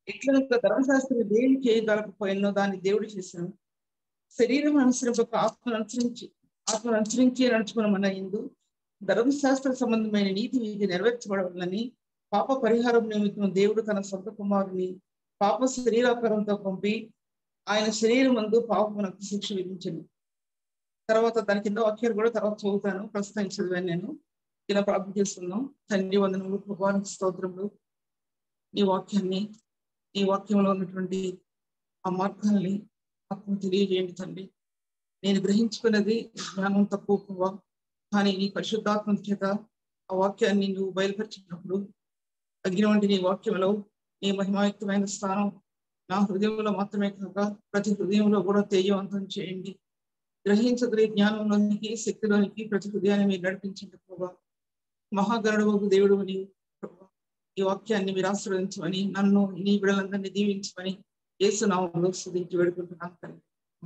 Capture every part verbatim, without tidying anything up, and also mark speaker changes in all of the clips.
Speaker 1: ఇట్లా ధర్మశాస్త్రం దేని చేయగలకపోయినో దాన్ని దేవుడు చేశాను. శరీరం అనుసరింపక ఆత్మను అనుసరించి ఆత్మను అనుసరించి నడుచుకున్న ఇందు ధర్మశాస్త్ర సంబంధమైన నీతి విధి నెరవేర్చబడాలని పాప పరిహారం నిమిత్తం దేవుడు తన సొంత కుమారుని పాప శరీరాకారంతో పంపి ఆయన శరీరం మందు పాపమునకు శిక్ష విధించను. తర్వాత దాని కింద వాక్యాలు కూడా తర్వాత చదువుతాను, ప్రస్తుతం చదివాను. నేను ఇలా ప్రార్థన చేస్తున్నాం. తండ్రి వందనములు, ప్రభువానికి స్తోత్రములు. ఈ వాక్యాన్ని ఈ వాక్యంలో ఉన్నటువంటి ఆ మార్గాల్ని ఆత్మ తెలియజేయండి తండ్రి. నేను గ్రహించుకున్నది జ్ఞానం తక్కువ పువ్వా, కానీ నీ పరిశుద్ధాత్మ చేత ఆ వాక్యాన్ని నువ్వు బయలుపరిచినప్పుడు తగినటువంటి నీ వాక్యంలో నీ మహిమాయుక్తమైన స్థానం నా హృదయంలో మాత్రమే కాక ప్రతి హృదయంలో కూడా తేజవంతం చేయండి. గ్రహించగలిగే జ్ఞానంలోనికి శక్తిలోనికి ప్రతి హృదయాన్ని మీరు నడిపించండి ప్రభా. మహాగరుడు దేవుడు నీవు ప్రభా. ఈ వాక్యాన్ని మీరు ఆశీర్వదించమని, నన్ను నీ బిడ్డలందరినీ దీవించమని యేసు నామములో స్తుతించి వేడుకుంటున్నాను తండ్రి.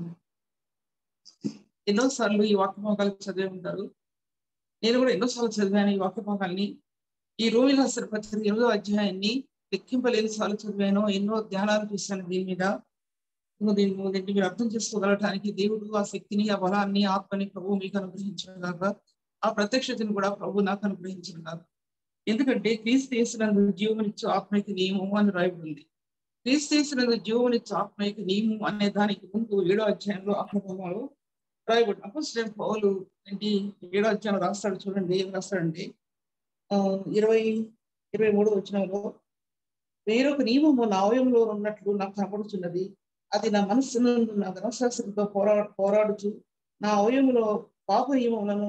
Speaker 1: ఎన్నోసార్లు ఈ వాక్య భాగాలు చదివి ఉంటారు. నేను కూడా ఎన్నోసార్లు చదివాను ఈ వాక్య భాగాల్ని. ఈ రోమిల పత్రిక ఎనిమిదో అధ్యాయాన్ని లెక్కింపలేని సార్లు చదివాను. ఎన్నో ధ్యానాలు చూశాను దీని మీద. దీన్ని దీన్ని మీరు అర్థం చేసుకోగలటానికి దేవుడు ఆ శక్తిని, ఆ బలాన్ని, ఆత్మని ప్రభు మీకు అనుగ్రహించగాక, ఆ ప్రత్యక్షతను కూడా ప్రభు నాకు అనుగ్రహించగాక. ఎందుకంటే క్రీస్తు యేసునందు జీవమునిచ్చు ఆత్మకి నియమము అని రాయబడింది. క్రీస్తు యేసునందు జీవమునిచ్చు ఆత్మకి నియమం అనే దానికి ముందు ఏడో అధ్యాయంలో అక్కడ రాయబడి అపోస్తలుడైన పౌలు ఏంటి ఏడో అధ్యాయం రాస్తాడు. చూడండి ఏం రాస్తాడంటే ఆ ఇరవై ఇరవై మూడో వచనంలో, వేరొక నియమము నా అవయంలో ఉన్నట్లు నాకు కనబడుతున్నది. అది నా మనస్సును నా ధర్మశాస్త్రంతో పోరా పోరాడుచు నా అవయములో పాప నియమములను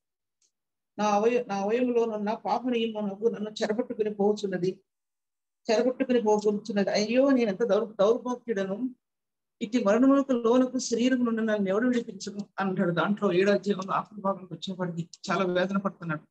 Speaker 1: నా అవయ నా అవయములో ఉన్న పాప నియమమునకు నన్ను చెరపట్టుకుని పోవచ్చున్నది చెరపట్టుకుని పోవచ్చున్నది అయ్యో నేను ఎంత దౌర్ దౌర్భాగ్యుడను ఇటు మరణములకు లోనకు శరీరం నుండి నన్ను ఎవడు విడిపించను అంటాడు. దాంట్లో ఏడో అధ్యాయంలో ఆఖరి భాగంకి వచ్చేవాడికి చాలా వేదన పడుతున్నాడు.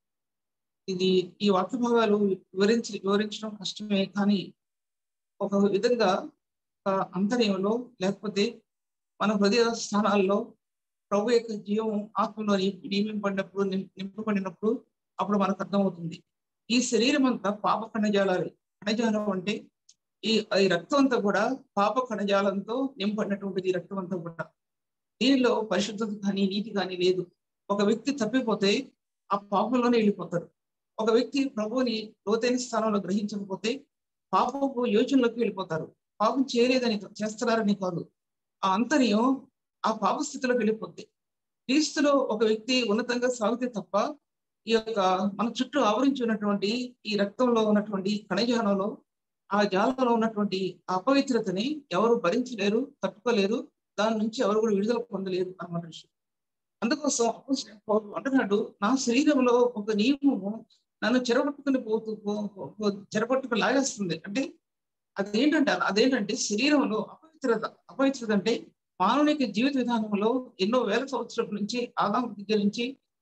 Speaker 1: ఇది ఈ వాక్య భాగాలు వివరించి వివరించడం కష్టమే, కానీ ఒక విధంగా అంతర్యంలో లేకపోతే మన హృదయ స్థానాల్లో ప్రభు యొక్క జీవం ఆత్మలో నియమింపడినప్పుడు నింపబడినప్పుడు అప్పుడు మనకు అర్థమవుతుంది. ఈ శరీరం అంతా పాప కణజాలాలు. కణజాలం అంటే ఈ ఈ రక్తం అంతా కూడా పాప కణజాలంతో నింపడినటువంటిది. రక్తం అంతా కూడా దీనిలో పరిశుద్ధత కానీ నీతి కానీ లేదు. ఒక వ్యక్తి తప్పిపోతే ఆ పాపంలోనే వెళ్ళిపోతారు. ఒక వ్యక్తి ప్రభువుని లోతైన స్థానంలో గ్రహించకపోతే పాపపు యోచనలోకి వెళ్ళిపోతారు. పాపం చేయలేదని చేస్తున్నారని కాదు, ఆ అంతర్యం ఆ పాప స్థితిలోకి వెళ్ళిపోద్ది. క్రీస్తులో ఒక వ్యక్తి ఉన్నతంగా సాగితే తప్ప ఈ యొక్క మన చుట్టూ ఆవరించి ఉన్నటువంటి ఈ రక్తంలో ఉన్నటువంటి కణజాలంలో ఆ జాలంలో ఉన్నటువంటి అపవిత్రతని ఎవరు భరించలేరు, తట్టుకోలేరు. దాని నుంచి ఎవరు కూడా విడుదల పొందలేరు అన్నమాట విషయం. అందుకోసం అంటున్నాడు, నా శరీరంలో ఒక నియమము నన్ను చెరపట్టుకుని పోతూ చెరపట్టుకుని లాగేస్తుంది. అంటే అదేంటంటే అదేంటంటే శరీరంలో అపవిత్రత. అపవిత్రత అంటే మానవునికి జీవిత విధానంలో ఎన్నో వేల సంవత్సరాల నుంచి ఆదాము దగ్గర నుంచి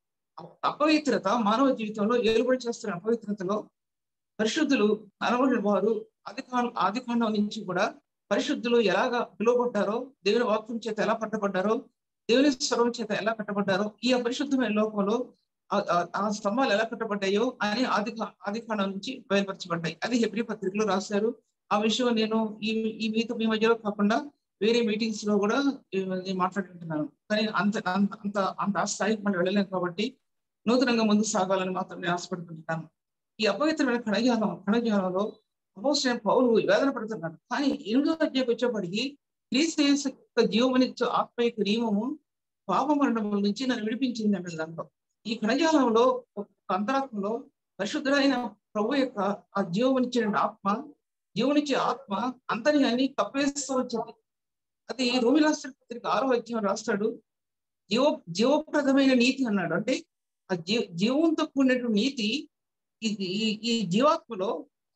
Speaker 1: అపవిత్రత మానవ జీవితంలో ఏలుబడి చేస్తున్న అపవిత్రతలో పరిశుద్ధులు అనబడిన వారు ఆది కాండ ఆది కాండం నుంచి కూడా పరిశుద్ధులు ఎలాగా పిలువబడ్డారో, దేవుని వాక్యం చేత ఎలా పట్టబడ్డారో, దేవుని స్వరం చేత ఎలా కట్టబడ్డారో, ఈ అపరిశుద్ధమైన లోకంలో ఆ స్తంభాలు ఎలా కట్టబడ్డాయో అని ఆది ఆది కాండం నుంచి బయలుపరచబడ్డాయి. అది హెబ్రీ పత్రికలో రాశారు. ఆ విషయం నేను ఈ ఈ మీతో మీ మధ్యలో కాకుండా వేరే మీటింగ్స్ లో కూడా నేను మాట్లాడుకుంటున్నాను. కానీ అంత అంత అంత ఆ స్థాయికి మనం వెళ్ళలేము కాబట్టి నూతనంగా ముందుకు సాగాలని మాత్రం నేను ఆశపడుకుంటున్నాను. ఈ అపవిత్రమైన కణజాలం కణజాలంలో అపోస్తలుడైన పౌలు వేదన పడుతున్నాడు. కానీ ఎనిమిదో అధ్యాయంకి వచ్చేప్పటికి క్రీస్తు యేసు యొక్క జీవమునిచ్చు ఆత్మ యొక్క నియమము పాప మరణముల నుంచి నన్ను విడిపించింది అన్నది. దాంట్లో ఈ కణజాలంలో ఒక అంతరాత్మలో పరిశుద్ధుడైన ప్రభు యొక్క ఆ జీవమునిచ్చిన ఆత్మ జీవనిచ్చే ఆత్మ అంతర్యాన్ని కప్పేస్తూ వచ్చింది. అది రోమిల పత్రిక ఆరో అధ్యాయం రాస్తాడు. జీవ జీవప్రదమైన నీతి అన్నాడు. అంటే ఆ జీ జీవంతో కూడినటువంటి నీతి ఇది ఈ జీవాత్మలో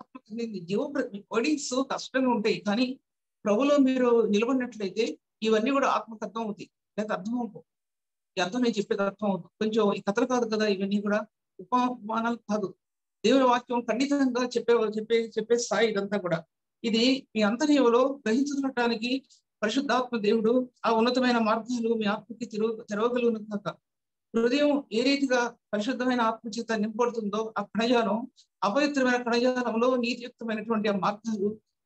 Speaker 1: జీవ వర్డింగ్స్ కష్టంగా ఉంటాయి, కానీ ప్రభులో మీరు నిలబడినట్లయితే ఇవన్నీ కూడా ఆత్మకు అర్థం అవుతాయి. లేకపోతే అర్థం అవుతాయి. ఈ అర్థం నేను చెప్పేది అర్థం అవుతుంది. కొంచెం ఈ కథలు కాదు కదా, ఇవన్నీ కూడా ఉపమానాలు కాదు. దేవుని వాక్యం ఖండితంగా చెప్పే చెప్పే చెప్పే స్థాయి ఇదంతా కూడా. ఇది మీ అంతర్యంలో గ్రహించడానికి పరిశుద్ధాత్మ దేవుడు ఆ ఉన్నతమైన మార్గాలు మీ ఆత్మకి తెరవ తెరవగలుగును కాక. హృదయం ఏ రీతిగా పరిశుద్ధమైన ఆత్మ చేత నింపబడుతుందో ఆ కణజాలం అపవిత్రమైన కణజాలంలో నీతియుక్తమైనటువంటి ఆ మార్గాలు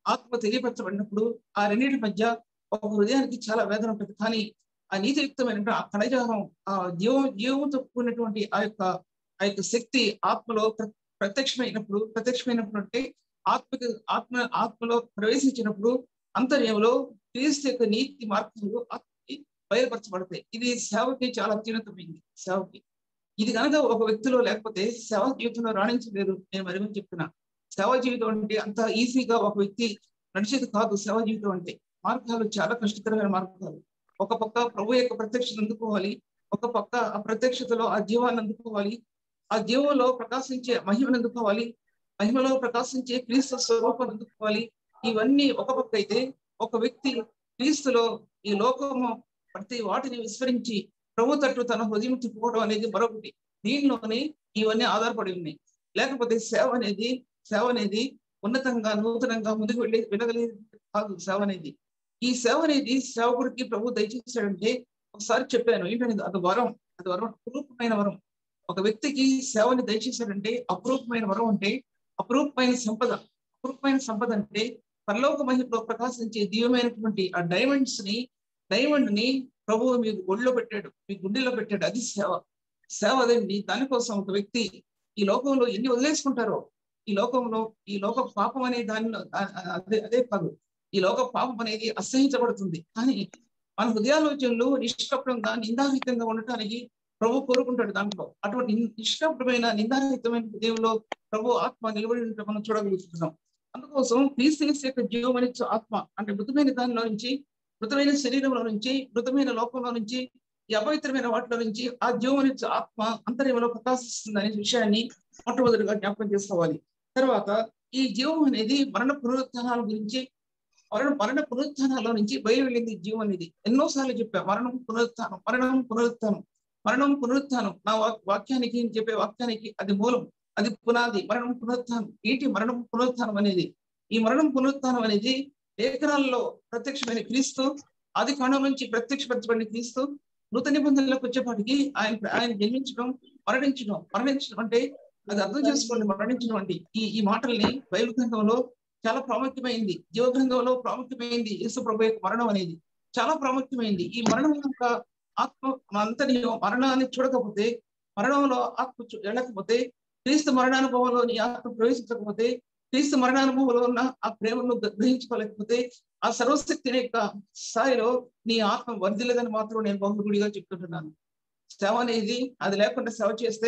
Speaker 1: ఆత్మ తెలియపరచబడినప్పుడు ఆ రెండింటి మధ్య ఒక హృదయానికి చాలా వేదన ఉంటుంది. కానీ ఆ నీతియుక్తమైన ఆ కణజాలం, ఆ జీవం జీవంతో కూడినటువంటి ఆ యొక్క ఆ యొక్క శక్తి ఆత్మలో ప్రత్యక్షమైనప్పుడు ప్రత్యక్షమైనప్పుడు అంటే ఆత్మకి ఆత్మ ఆత్మలో ప్రవేశించినప్పుడు అంతర్యంలో క్రీస్తు యొక్క నీతి మార్గాలు ఆత్మకి బయలుపరచబడతాయి. ఇది సేవకి చాలా అత్యున్నతమైంది. సేవకి ఇది కనుక ఒక వ్యక్తిలో లేకపోతే సేవా జీవితంలో రాణించలేదు. నేను మరి చెప్తున్నా, సేవా జీవితం అంటే అంత ఈజీగా ఒక వ్యక్తి నడిచేది కాదు. సేవా జీవితం అంటే మార్గాలు చాలా కష్టతరమైన మార్గాలు. ఒక పక్క ప్రభు యొక్క ప్రత్యక్షత అందుకోవాలి, ఒక పక్క ఆ ప్రత్యక్షతలో ఆ జీవాన్ని అందుకోవాలి, ఆ జీవంలో ప్రకాశించే మహిమను అందుకోవాలి, మహిమలో ప్రకాశించే క్రీస్తు స్వరూపాన్ని అందుకోవాలి. ఇవన్నీ ఒక పక్క అయితే, ఒక వ్యక్తి క్రీస్తులో ఈ లోకము ప్రతి వాటిని విస్మరించి ప్రభు తట్టు తన హృదయం తిప్పుకోవడం అనేది మరొకటి. దీనిలోనే ఇవన్నీ ఆధారపడి ఉన్నాయి. లేకపోతే సేవ అనేది సేవ అనేది ఉన్నతంగా నూతనంగా ముందుకు వెళ్ళి వెళ్ళగలిగేది కాదు. సేవ అనేది ఈ సేవ అనేది సేవకుడికి ప్రభు దయచేసాడంటే, ఒకసారి చెప్పాను ఏంటనేది, అది వరం. అది వరం, అపురూపమైన వరం. ఒక వ్యక్తికి సేవని దయచేసాడంటే అపురూపమైన వరం అంటే అపురూపమైన సంపద. అపురూపమైన సంపద అంటే పరలోక మహిమలో ప్రకాశించే దివ్యమైనటువంటి ఆ డైమండ్స్ ని డైమండ్ ని ప్రభువు మీకు ఒళ్ళో పెట్టాడు, మీ గుండెలో పెట్టాడు. అది సేవ. సేవ అదండి. దానికోసం ఒక వ్యక్తి ఈ లోకంలో ఎన్ని వదిలేసుకుంటారో, ఈ లోకంలో ఈ లోక పాపం అనే దానిలో అదే అదే కాదు, ఈ లోక పాపం అనేది అసహించబడుతుంది. కానీ మన హృదయాలోచనలు నిష్కపటంగా నిందారహితంగా ఉండటానికి ప్రభు కోరుకుంటాడు. దాంట్లో అటువంటి నిష్కపటమైన నిందారహితమైన దేవులో ప్రభు ఆత్మ నిలబడి ఉంటే మనం చూడగలుగుతున్నాం. అందుకోసం క్రీస్తు యొక్క జీవం అనే ఆత్మ అంటే మృతమైన దానిలో నుంచి, మృతమైన శరీరంలో నుంచి, మృతమైన లోకంలో నుంచి, ఈ అపవిత్రమైన వాటిలో నుంచి ఆ జీవం అనే ఆత్మ అంతర్యంలో ప్రకాశిస్తుంది అనే విషయాన్ని మొట్టమొదటిగా జ్ఞాపకం చేసుకోవాలి. తర్వాత ఈ జీవం అనేది మరణ పునరుత్థానాల గురించి, మరణ మరణ పునరుత్థానాల నుంచి బయలు వెళ్ళింది జీవం అనేది. ఎన్నోసార్లు చెప్పా, మరణం పునరుత్థానం, మరణం పునరుత్థానం, మరణం పునరుత్థానం. నా వాక్యానికి చెప్పే వాక్యానికి అది మూలం, అది పునాది. మరణం పునరుత్థానం ఏంటి? మరణం పునరుత్థానం అనేది, ఈ మరణం పునరుత్థానం అనేది లేఖనాల్లో ప్రత్యక్షమైన క్రీస్తు, ఆది కాండం నుంచి ప్రత్యక్షపరచబడిన క్రీస్తు నూతన నిబంధనలకు వచ్చేపాటికి ఆయన ఆయన జన్మించడం, మరణించడం. మరణించడం అంటే అది అర్థం చేసుకోండి. మరణించడం అంటే ఈ ఈ మాటల్ని బైబిల్ గ్రంథంలో చాలా ప్రాముఖ్యమైంది, జీవ గ్రంథంలో ప్రాముఖ్యమైంది. యేసు ప్రభు యొక్క మరణం అనేది చాలా ప్రాముఖ్యమైంది. ఈ మరణం యొక్క ఆత్మ అంతని మరణాన్ని చూడకపోతే, మరణంలో ఆత్మ వెళ్ళకపోతే, క్రీస్తు మరణానుభవంలో నీ ఆత్మ ప్రవేశించకపోతే, క్రీస్తు మరణానుభవంలో ఉన్న ఆ ప్రేమను గ్రహించుకోలేకపోతే, ఆ సర్వశక్తి యొక్క స్థాయిలో నీ ఆత్మ వర్ధిల్లదని మాత్రం నేను బహుగుడిగా చెప్తుంటున్నాను. సేవ అనేది అది లేకుండా సేవ చేస్తే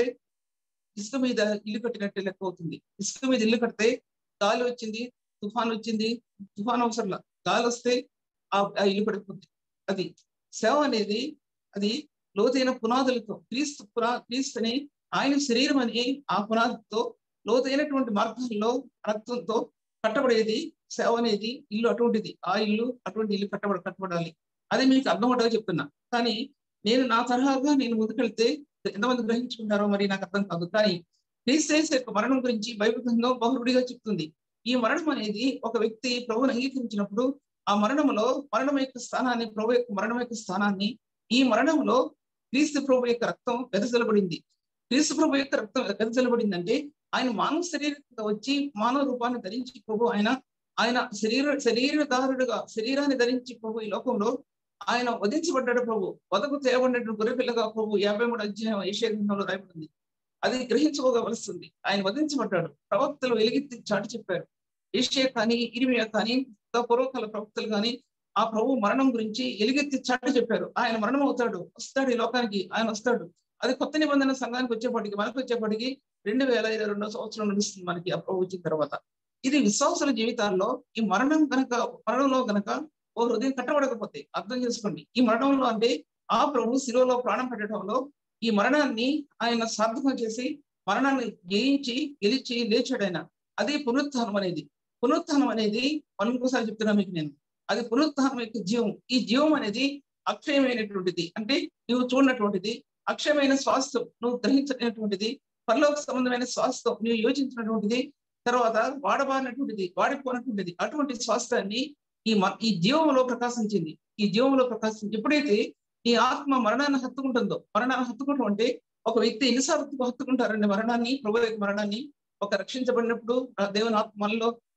Speaker 1: ఇసుక మీద ఇల్లు కట్టినట్టే లెక్క అవుతుంది. ఇసుక మీద ఇల్లు కడితే గాలి వచ్చింది, తుఫాన్ వచ్చింది, తుఫాన్ అవసరంలా, గాలి వస్తే ఆ ఇల్లు పడిపోతుంది. అది సేవ అనేది అది లోతైన పునాదులతో, క్రీస్తు పునా క్రీస్తుని ఆయన శరీరం అని ఆ పునాదితో లోతైనటువంటి మార్గాల్లో రక్తంతో కట్టబడేది సేవ అనేది. ఇల్లు అటువంటిది, ఆ ఇల్లు అటువంటి ఇల్లు కట్టబడ కట్టబడాలి. అది మీకు అర్థమవుతుందో చెప్తున్నా. కానీ నేను నా తరహాగా నేను ముందుకెళ్తే ఎంతమంది గ్రహించుకుంటారో మరి నాకు అర్థం కాదు. కానీ క్రీస్తు యొక్క మరణం గురించి బైబిల్ గ్రంథం బహురుడిగా చెప్తుంది. ఈ మరణం అనేది ఒక వ్యక్తి ప్రభువుని అంగీకరించినప్పుడు ఆ మరణంలో మరణం యొక్క స్థానాన్ని, ప్రభు యొక్క మరణం యొక్క స్థానాన్ని, ఈ మరణంలో క్రీస్తు ప్రభు యొక్క రక్తం వెదజల్లబడింది. క్రీస్తు ప్రభు యొక్క రక్తం వెదజల్లబడిందంటే ఆయన మానవ శరీరంగా వచ్చి మానవ రూపాన్ని ధరించి ప్రభు ఆయన ఆయన శరీర శరీరధారుడుగా శరీరాన్ని ధరించి ప్రభు ఈ లోకంలో ఆయన వధించబడ్డాడు. ప్రభు వదకు తేయబడినటువంటి గొర్రెపిల్లగా ప్రభు యాభై మూడు అధ్యాయం యెషయా గ్రంథంలో రాయబడింది. అది గ్రహించుకోగవలసింది. ఆయన వధించబడ్డాడు. ప్రవక్తలు వెలిగెత్తి చాటి చెప్పారు. యెషయా కానీ, ఇర్మియా కానీ, పూర్వకాల ప్రవక్తలు కానీ ఆ ప్రభు మరణం గురించి ఎలుగెత్తి చాటి చెప్పారు. ఆయన మరణం అవుతాడు, వస్తాడు ఈ లోకానికి, ఆయన వస్తాడు. అది కొత్త నిబంధన సంఘానికి వచ్చేప్పటికి, మనకు వచ్చేప్పటికి రెండు వేల ఇరవై రెండో సంవత్సరం నడుస్తుంది మనకి ఆ ప్రభు వచ్చిన తర్వాత. ఇది విశ్వాసుల జీవితాల్లో ఈ మరణం కనుక మరణంలో కనుక ఓ హృదయం కట్టబడకపోతే అర్థం చేసుకోండి. ఈ మరణంలో అంటే ఆ ప్రభు శిలువలో ప్రాణం పెట్టడంలో ఈ మరణాన్ని ఆయన సార్థకం చేసి మరణాన్ని జయించి గెలిచి లేచాడు ఆయన. అదే పునరుత్థానం అనేది. పునరుత్థానం అనేది మనం ఇంకోసారి చెప్తున్నా మీకు నేను, అది పునరుత్థానం యొక్క జీవం. ఈ జీవం అనేది అక్షయమైనటువంటిది, అంటే నువ్వు చూడనటువంటిది, అక్షయమైన స్వాస్థ్యం నువ్వు గ్రహించినటువంటిది, పరలోక సంబంధమైన స్వాస్థ్యం నువ్వు యోచించినటువంటిది, తర్వాత వాడబారినటువంటిది, వాడిపోయినటువంటిది. అటువంటి స్వాస్థ్యాన్ని ఈ ఈ జీవంలో ప్రకాశించింది. ఈ జీవంలో ప్రకాశించి ఎప్పుడైతే ఈ ఆత్మ మరణాన్ని హత్తుకుంటుందో, మరణాన్ని హత్తుకుంటాం అంటే ఒక వ్యక్తి ఎన్నిసార్లు హత్తుకుంటారండి మరణాన్ని, ప్రభు యొక్క మరణాన్ని. ఒక రక్షించబడినప్పుడు దేవుని ఆత్మ మనలో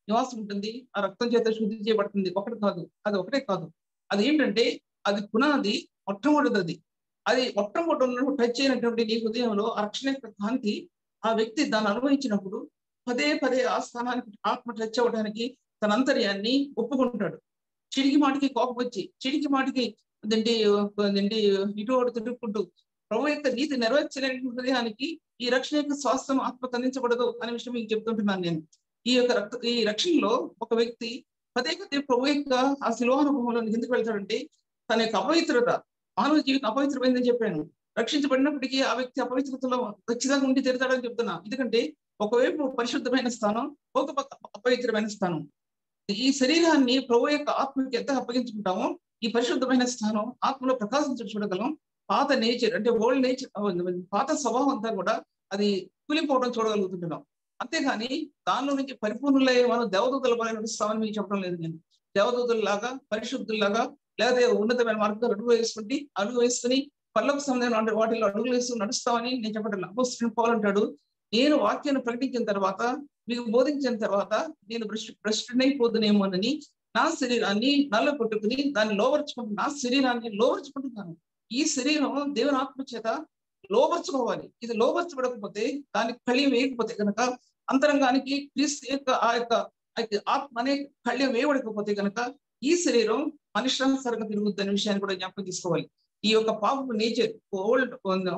Speaker 1: నివాసం ఉంటుంది. ఆ రక్తం చేత శుద్ధి చేయబడుతుంది. ఒకటి కాదు, అది ఒకటే కాదు. అది ఏంటంటే అది పునాది, మొట్టమొదటిది అది. అది మొట్టమొదటి ఉన్నప్పుడు టచ్ అయినటువంటి నీ హృదయంలో ఆ రక్షణ యొక్క కాంతి, ఆ వ్యక్తి దాన్ని అనుభవించినప్పుడు పదే పదే ఆ స్థానానికి ఆత్మ టచ్ అవ్వడానికి తన అంతర్యాన్ని ఒప్పుకుంటాడు. చిడికి మాటికి కోపం వచ్చి, చిడికి మాటికి అదేంటి అదేంటి ఇటు అటు తిరుగుకుంటూ ప్రభు యొక్క నీతి నెరవేర్చలేని హృదయానికి ఈ రక్షణ యొక్క స్వాస్థ్యం ఆత్మకు అందించబడదు అనే విషయం మీకు చెప్తుంటున్నాను నేను. ఈ యొక్క రక్త ఈ రక్షణలో ఒక వ్యక్తి పదే పదే ప్రభు యొక్క ఆ శిలోహానుభవంలో ఎందుకు వెళ్తాడంటే తన యొక్క అపవిత్రత, మానవ జీవితం అపవిత్రమైందని చెప్పాను. రక్షించబడినప్పటికీ ఆ వ్యక్తి అపవిత్రతలో ఖచ్చితంగా ఉండి తీరుతాడని చెప్తున్నా. ఎందుకంటే ఒకవైపు పరిశుద్ధమైన స్థానం, ఒక పక్క అపవిత్రమైన స్థానం. ఈ శరీరాన్ని ప్రభు యొక్క ఆత్మకి ఎంత అప్పగించుకుంటామో ఈ పరిశుద్ధమైన స్థానం ఆత్మలో ప్రకాశించ చూడగలం. పాత నేచర్ అంటే ఓల్డ్ నేచర్, పాత స్వభావం అంతా కూడా అది కూలిపోవడం చూడగలుగుతుంటున్నాం. అంతేగాని దానిలో నుంచి పరిపూర్ణులయ్యే మనం దేవదూతల పైన నడుస్తామని మీకు చెప్పడం లేదు నేను. దేవదూతల్లాగా, పరిశుద్ధుల్లాగా, లేదా ఉన్నతమైన మార్గంలో అడుగు వేసుకుంటే అడుగు వేసుకుని పర్లోక సంబంధమైన వాటిలో అడుగులు వేస్తూ నడుస్తామని నేను చెప్పడం. అపోస్తలుడు పౌలు అంటాడు, నేను వాక్యాన్ని ప్రకటించిన తర్వాత, మీకు బోధించిన తర్వాత నేను భ్రష్టు భ్రష్టునైపోదునేమోనని నా శరీరాన్ని నల్ల కొట్టుకుని దాన్ని లోపరుచుకుంటూ నా శరీరాన్ని లోపరుచుకుంటున్నాను. ఈ శరీరం దేవుని ఆత్మ చేత లోపరుచుకోవాలి. ఇది లోపరచబడకపోతే, దానికి కళ్యం వేయకపోతే కనుక, అంతరంగానికి క్రీస్తు యొక్క ఆ యొక్క ఆత్మ అనే కళ్యం వేయబడకపోతే కనుక ఈ శరీరం మనుష్యానుసారంగా తిరుగుద్ది అనే విషయాన్ని కూడా జ్ఞాపకం తీసుకోవాలి. ఈ యొక్క పాపపు నేచర్, ఓల్డ్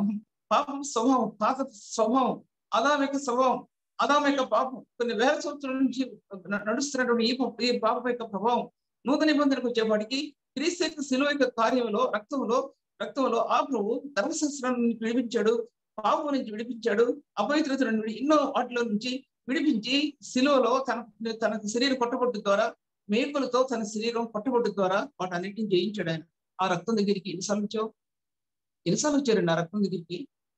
Speaker 1: పాపం స్వభావం, పాత స్వభావం, అదామిక స్వభావం, అదామిక పాపం కొన్ని వేల సంవత్సరాల నుంచి నడుస్తున్నటువంటి ఈ ఈ పాపం యొక్క ప్రభావం నూతన నిబంధనకు వచ్చేవాడికి క్రీస్తు యొక్క శిలువ యొక్క కార్యంలో రక్తంలో రక్తంలో ఆ ప్రభు ధర్మశాస్త్రం నుంచి విడిపించాడు, పాపం నుంచి విడిపించాడు, అపవిత్రత నుండి ఎన్నో వాటిలో నుంచి విడిపించి శిలువలో తన తన శరీరం కొట్టబొట్టు ద్వారా, మేకులతో తన శరీరం కొట్టబొట్టు ద్వారా వాటన్నిటిని జయించాడు ఆయన. ఆ రక్తం దగ్గరికి ఎన్నిసార్లు వచ్చావు? ఎన్నిసార్లు వచ్చారండి ఆ రక్తం దగ్గరికి?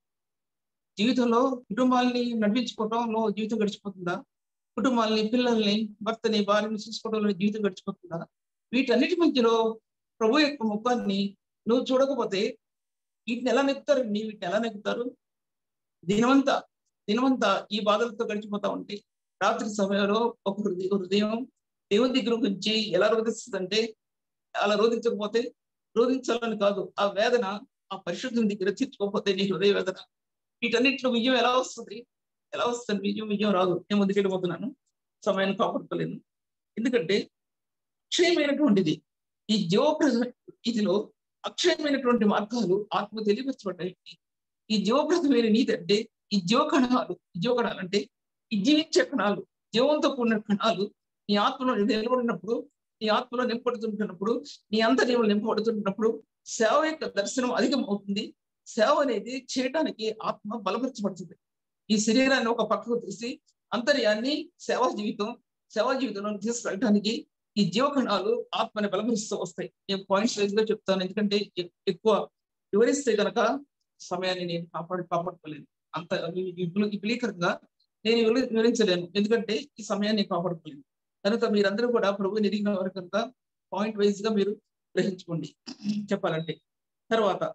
Speaker 1: జీవితంలో కుటుంబాలని నడిపించుకోవటంలో జీవితం గడిచిపోతుందా? కుటుంబాలని, పిల్లల్ని, భర్తని, భార్యని చూసుకోవడంలో జీవితం గడిచిపోతుందా? వీటన్నిటి మధ్యలో ప్రభు యొక్క ముఖాన్ని నువ్వు చూడకపోతే వీటిని ఎలా నెక్కుతారు? నీ వీటిని ఎలా నెక్కుతారు? దినమంతా దినమంతా ఈ బాధలతో గడిచిపోతా ఉంటే రాత్రి సమయంలో ఒక హృదయ హృదయం దేవుని దగ్గర గురించి ఎలా రోధిస్తుందంటే, అలా రోధించకపోతే, రోధించాలని కాదు, ఆ వేదన ఆ పరిశుద్ధం దగ్గర తీర్చుకోకపోతే నీ హృదయ వేదన, వీటన్నిటిలో విజయం ఎలా వస్తుంది? ఎలా వస్తుంది విజయం? విజయం రాదు. నేను ముందుకెళ్ళిపోతున్నాను, సమయాన్ని కాపాడుకోలేను. ఎందుకంటే అక్షయమైనటువంటిది ఈ జీవప్రద ఇదిలో అక్షయమైనటువంటి మార్గాలు ఆత్మ తెలియపరచబడ్డాయి. ఈ జీవప్రదమైన నీతి అంటే ఈ జీవకణాలు, జీవకణాలు అంటే ఈ జీవించే కణాలు, జీవంతో కూడిన కణాలు నీ ఆత్మలో నిలబడినప్పుడు, నీ ఆత్మలో నింపడుతుంటున్నప్పుడు, నీ అంతర్యంలో నింపబడుతుంటున్నప్పుడు సేవ యొక్క దర్శనం అధికం అవుతుంది. సేవ అనేది చేయడానికి ఆత్మ బలపరచబడుతుంది. ఈ శరీరాన్ని ఒక పక్కకు తీసి అంతర్యాన్ని సేవా జీవితం సేవా జీవితంలో తీసుకెళ్ళడానికి ఈ జీవకణాలు ఆత్మని బలపరుస్తూ వస్తాయి. నేను పాయింట్స్ వైజ్ గా చెప్తాను, ఎందుకంటే ఎక్కువ వివరిస్తే కనుక సమయాన్ని నేను కాపాడు కాపాడుకోలేను. అంత విపులీకరంగా నేను వివరించలేను, ఎందుకంటే ఈ సమయాన్ని కాపాడుకోలేను. కనుక మీరందరూ కూడా ప్రభు ఎరిగిన వారు కనుక పాయింట్ వైజ్ గా మీరు గ్రహించుకోండి చెప్పాలంటే. తర్వాత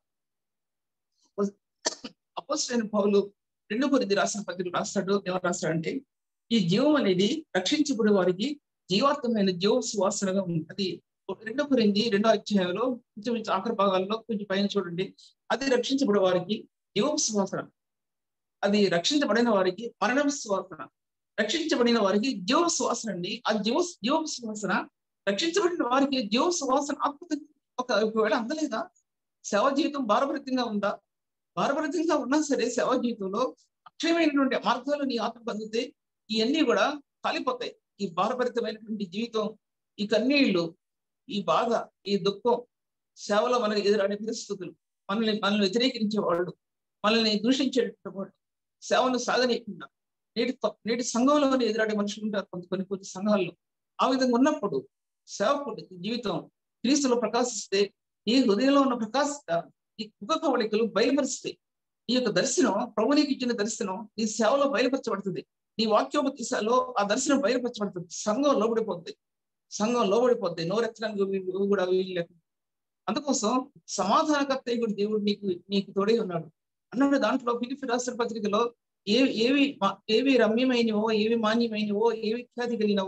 Speaker 1: అపోస్తలుడైన పౌలు రెండు కొరింథీ రాసిన పత్రికలో రాస్తాడు, ఎవరు రాస్తాడంటే, ఈ జీవం అనేది రక్షించబడే వారికి జీవాత్మైన జీవ సువాసనగా ఉంటుంది. రెండో కొరింథీ రెండో అధ్యాయంలో కొంచెం ఆఖరి భాగాల్లో కొంచెం పైన చూడండి. అది రక్షించబడే వారికి జీవ సువాసన, అది రక్షించబడిన వారికి మరణ సువాసన, రక్షించబడిన వారికి జీవ సువాసన అండి. ఆ జీవ జీవ సువాసన రక్షించబడిన వారికి జీవ సువాసన ఆత్మ ఒక ఒకవేళ అందలేదా? సేవా జీవితం భారభరితంగా ఉందా? భారభరితంగా ఉన్నా సరే సేవా జీవితంలో అక్షయమైనటువంటి మార్గాలు నీ ఆత్మ పొందితే ఇవన్నీ కూడా కాలిపోతాయి. ఈ భారభరితమైనటువంటి జీవితం, ఈ కన్నీళ్లు, ఈ బాధ, ఈ దుఃఖం, సేవలో మనకు ఎదురాడే పరిస్థితులు, మనల్ని మనల్ని వ్యతిరేకించే వాళ్ళు, మనల్ని దూషించేటటువంటి వాళ్ళు, సేవను సాగనీయకుండా నేటి నేటి సంఘంలోనే ఎదురాడే మనుషులు ఉంటారు కొంత కొన్ని కొన్ని సంఘాల్లో. ఆ విధంగా ఉన్నప్పుడు సేవకుడి జీవితం క్రీస్తులో ప్రకాశిస్తే ఈ హృదయంలో ఉన్న ప్రకాశిత ఈ ముఖ కవళికలు బయలుపరుస్తాయి. ఈ యొక్క దర్శనం, ప్రభు నీకు ఇచ్చిన దర్శనం నీ సేవలో బయలుపరచబడుతుంది. నీ వాక్యోపదేశాల్లో ఆ దర్శనం బయలుపరచబడుతుంది. సంఘం లోబడిపోద్ది, సంఘం లోబడిపోద్ది, నోరెత్తడానికి కూడా వీలు లేకుండా. అందుకోసం సమాధానకర్త కూడా దేవుడు నీకు నీకు తోడే ఉన్నాడు అన్నాడు. దాంట్లో ఫిలిప్పీ రాసిన పత్రికలో ఏ ఏవి ఏవి రమ్యమైనవో, ఏవి మాన్యమైనవో, ఏవి ఖ్యాతి కలిగినవో,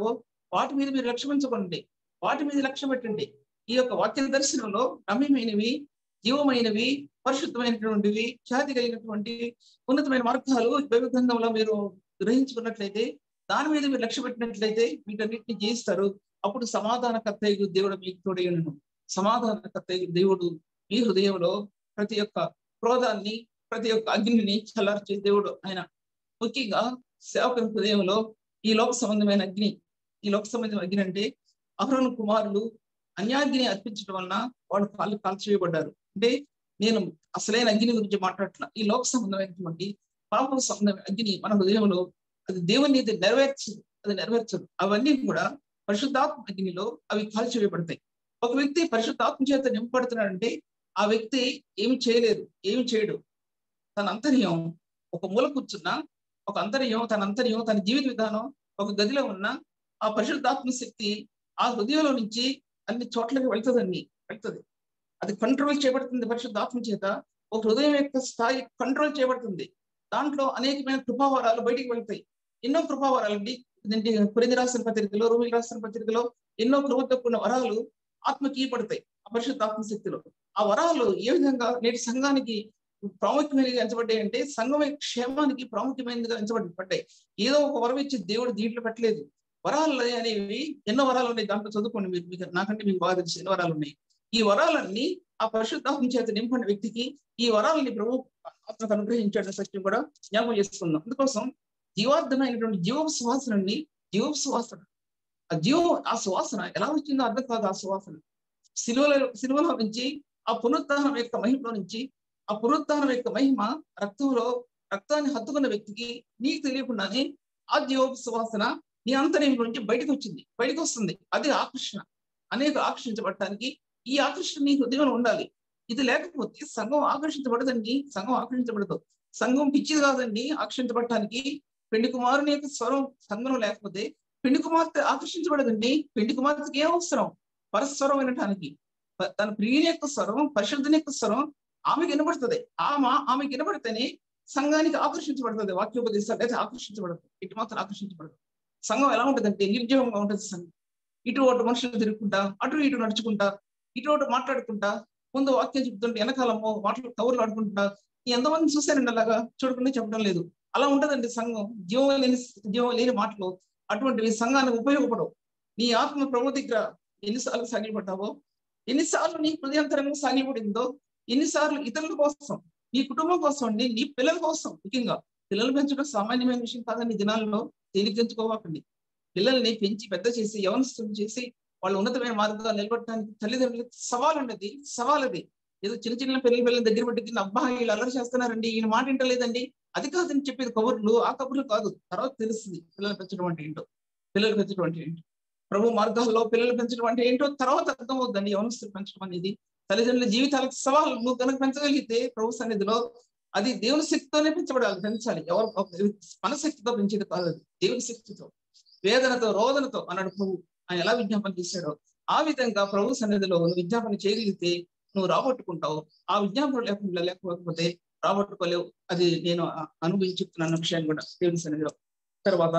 Speaker 1: వాటి మీద మీరు లక్ష్యం ఉంచుకోండి, వాటి మీద లక్ష్యం పెట్టండి. ఈ యొక్క వాక్య దర్శనంలో రమ్యమైనవి, జీవమైనవి, పరిశుద్ధమైనటువంటివి, ఖ్యాతి కలిగినటువంటి ఉన్నతమైన మార్గాలు బైబిల్ గ్రంథంలో మీరు గ్రహించుకున్నట్లయితే, దాని మీద మీరు లక్ష్య పెట్టినట్లయితే వీటన్నిటిని జయిస్తారు. అప్పుడు సమాధానకర్త దేవుడు మీకు తోడయ్యును. సమాధానకర్త దేవుడు మీ హృదయంలో ప్రతి ఒక్క క్రోధాన్ని, ప్రతి ఒక్క అగ్నిని చల్లార్చే దేవుడు ఆయన. ముఖ్యంగా సేవకుని హృదయంలో ఈ లోక సంబంధమైన అగ్ని, ఈ లోక సంబంధమైన అగ్ని అంటే అహరోను కుమారులు అన్యాగ్ని అర్పించడం వలన వాళ్ళు కాళ్ళు కాల్చివేయబడ్డారు. అంటే నేను అసలైన అగ్ని గురించి మాట్లాడుతున్నా. ఈ లోక సంబంధమైనటువంటి పాప సంబంధమైన అగ్ని మన హృదయంలో అది దేవుని నీతి నెరవేర్చదు, అది నెరవేర్చదు. అవన్నీ కూడా పరిశుద్ధాత్మ అగ్నిలో అవి కాల్చివేయబడతాయి. ఒక వ్యక్తి పరిశుద్ధాత్మ చేత నింపబడుతున్నాడంటే ఆ వ్యక్తి ఏమి చేయలేదు, ఏమి చేయడు. తన అంతర్యం ఒక మూల కూర్చున్నా, ఒక అంతర్యం తన అంతర్యం తన జీవిత విధానం ఒక గదిలో ఉన్న ఆ పరిశుద్ధాత్మ శక్తి ఆ హృదయంలో నుంచి అన్ని చోట్లకి వెళ్తుందండి, వెళ్తుంది. అది కంట్రోల్ చేయబడుతుంది పరిశుద్ధాత్మ చేత. ఒక హృదయం యొక్క స్థాయి కంట్రోల్ చేయబడుతుంది. దాంట్లో అనేకమైన కృపావరాలు బయటికి వెళ్తాయి. ఎన్నో కృపావరాలు అండి. కొరింథీ రాసిన పత్రికలో, రోమీయులకు రాసిన పత్రికలో ఎన్నో కృపతో కూడిన వరాలు ఆత్మకి ఇవ్వబడతాయి ఆ పరిశుద్ధాత్మ శక్తిలో. ఆ వరాలు ఏ విధంగా నేటి సంఘానికి ప్రాముఖ్యమైనగా ఎంచబడ్డాయి అంటే, సంఘం క్షేమానికి ప్రాముఖ్యమైనదిగా ఎంచబడ్డాయి. ఏదో ఒక వరం ఇచ్చి దేవుడు దీంట్లో పెట్టలేదు. వరాలు అనేవి ఎన్నో వరాలు ఉన్నాయి. దాంట్లో చదువుకోండి మీరు, మీకు నాకంటే మీకు బాగా తెలిసి ఎన్నో వరాలు ఉన్నాయి. ఈ వరాలన్నీ ఆ పరిశుద్ధాత్మ చేత నింపడిన వ్యక్తికి ఈ వరాలని ప్రభు ఆత్మకు అనుగ్రహించాడన్న సత్యం కూడా జ్ఞాపకం చేసుకుందాం. అందుకోసం జీవార్థమైనటువంటి జీవ సువాసనని, జీవ సువాసన ఆ జీవ ఆ సువాసన ఎలా వచ్చిందో అర్థం కాదు. ఆ సువాసన సిలువలో సిలువలో నుంచి, ఆ పునరుత్థానం యొక్క మహిమలో నుంచి, ఆ పునరుత్థానం యొక్క మహిమ రక్తంలో రక్తాన్ని హత్తుకున్న వ్యక్తికి నీకు తెలియకుండానే ఆ జీవ సువాసన నీ అంతర్యం నుంచి బయటకు వచ్చింది, బయటకు వస్తుంది. అది ఆకర్షణ. అనేక ఆకర్షించబడటానికి ఈ ఆకర్షణ నీ హృదయంలో ఉండాలి. ఇది లేకపోతే సంఘం ఆకర్షించబడదండి, సంఘం ఆకర్షించబడదు. సంఘం పిచ్చిది కాదండి ఆకర్షించబడటానికి. పెళ్లి కుమారుని యొక్క స్వరం సంఘం లేకపోతే పెళ్లి కుమార్తె ఆకర్షించబడదండి. పెళ్లి కుమార్తెకి ఏం అవసరం? పరస్వరం వినటానికి. తన ప్రియుని యొక్క స్వరం, పరిశుద్ధుని యొక్క స్వరం ఆమెకి వినబడుతుంది. ఆమె ఆమెకి వినబడితేనే సంఘానికి ఆకర్షించబడుతుంది. వాక్యోపదేశాలు అయితే ఆకర్షించబడదు, ఇటు మాత్రం ఆకర్షించబడదు. సంఘం ఎలా ఉంటుందంటే నిర్జీవంగా ఉంటుంది. సంఘం ఇటు ఒకటి మనుషులు తిరుగుకుంటా, అటు ఇటు నడుచుకుంటా, ఇటు ఒకటి మాట్లాడుకుంటా, ముందు వాక్యం చెప్తుంటే వెనకాలమో మాటలు కవర్లు ఆడుకుంటా. ఎంతమంది చూశారండి అలాగా? చూడకుండా చెప్పడం లేదు. అలా ఉంటదండి సంఘం. జీవం లేని జీవం లేని మాటలు అటువంటివి సంఘానికి ఉపయోగపడవు. నీ ఆత్మ ప్రభు దగ్గర ఎన్నిసార్లు సాగిపడ్డావో, ఎన్నిసార్లు నీ హృదయాంతరంగా సాగిపడిందో, ఎన్నిసార్లు ఇతరుల కోసం, నీ కుటుంబం కోసం అండి, నీ పిల్లల కోసం. ముఖ్యంగా పిల్లలు పెంచడం సామాన్యమైన విషయం కాదండి. దినాల్లో తేలిగ్గించుకోవాకండి. పిల్లల్ని పెంచి పెద్ద చేసి యవనస్తులు చేసి వాళ్ళు ఉన్నతమైన మార్గాలు నిలబడటానికి తల్లిదండ్రులకు సవాల్ ఉన్నది, సవాల్ అది. ఏదో చిన్న చిన్న పిల్లల పిల్లల దగ్గర పెట్టి అబ్బా వీళ్ళు అల్లరి చేస్తున్నారండి, ఈయన మాట వింటలేదండి, అది కాదని చెప్పేది కబుర్లు. ఆ కబుర్లు కాదు, తర్వాత తెలుస్తుంది పిల్లలు పెంచడం అంటే ఏంటో, పిల్లలు పెంచడం అంటే ఏంటో, ప్రభు మార్గాల్లో పిల్లలు పెంచడం అంటే ఏంటో తర్వాత అర్థమవుతుందండి. యవనస్తులు పెంచడం అనేది తల్లిదండ్రుల జీవితాలకు సవాల్. నువ్వు కనుక పెంచగలిగితే ప్రభు సన్నిధిలో అది దేవుని శక్తితోనే పెంచబడాలి, పెంచాలి. ఎవరు మన శక్తితో పెంచేది కాదు, అది దేవుని శక్తితో, వేదనతో, రోదనతో అన్నాడు ప్రభు. ఆయన ఎలా విజ్ఞాపన చేశాడో ఆ విధంగా ప్రభు సన్నిధిలో నువ్వు విజ్ఞాపన చేయగలిగితే నువ్వు రాబట్టుకుంటావు. ఆ విజ్ఞాపన లేకుండా లేకపోతే రాబట్టుకోలేవు. అది నేను అనుభవించి చెప్తున్నాను విషయాన్ని కూడా దేవుని సన్నిధిలో. తర్వాత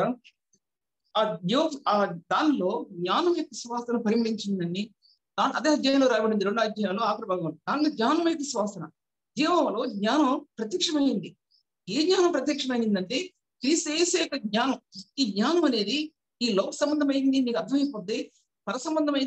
Speaker 1: ఆ జ్ఞో ఆ దానిలో జ్ఞానం యొక్క సువాసన పరిమళించిందండి. దాని అదే అధ్యాయంలో రాయబడింది, రెండో అధ్యాయంలో ఆఖరి భాగం. దానిలో జ్ఞానం యొక్క సువాసన, జీవంలో జ్ఞానం ప్రత్యక్షమైంది. ఏ జ్ఞానం ప్రత్యక్షమైందంటే క్రీస్తు యేసు యొక్క జ్ఞానం. ఈ జ్ఞానం అనేది ఈ లోక సంబంధమైంది నీకు అర్థమైపోతే పర సంబంధమైన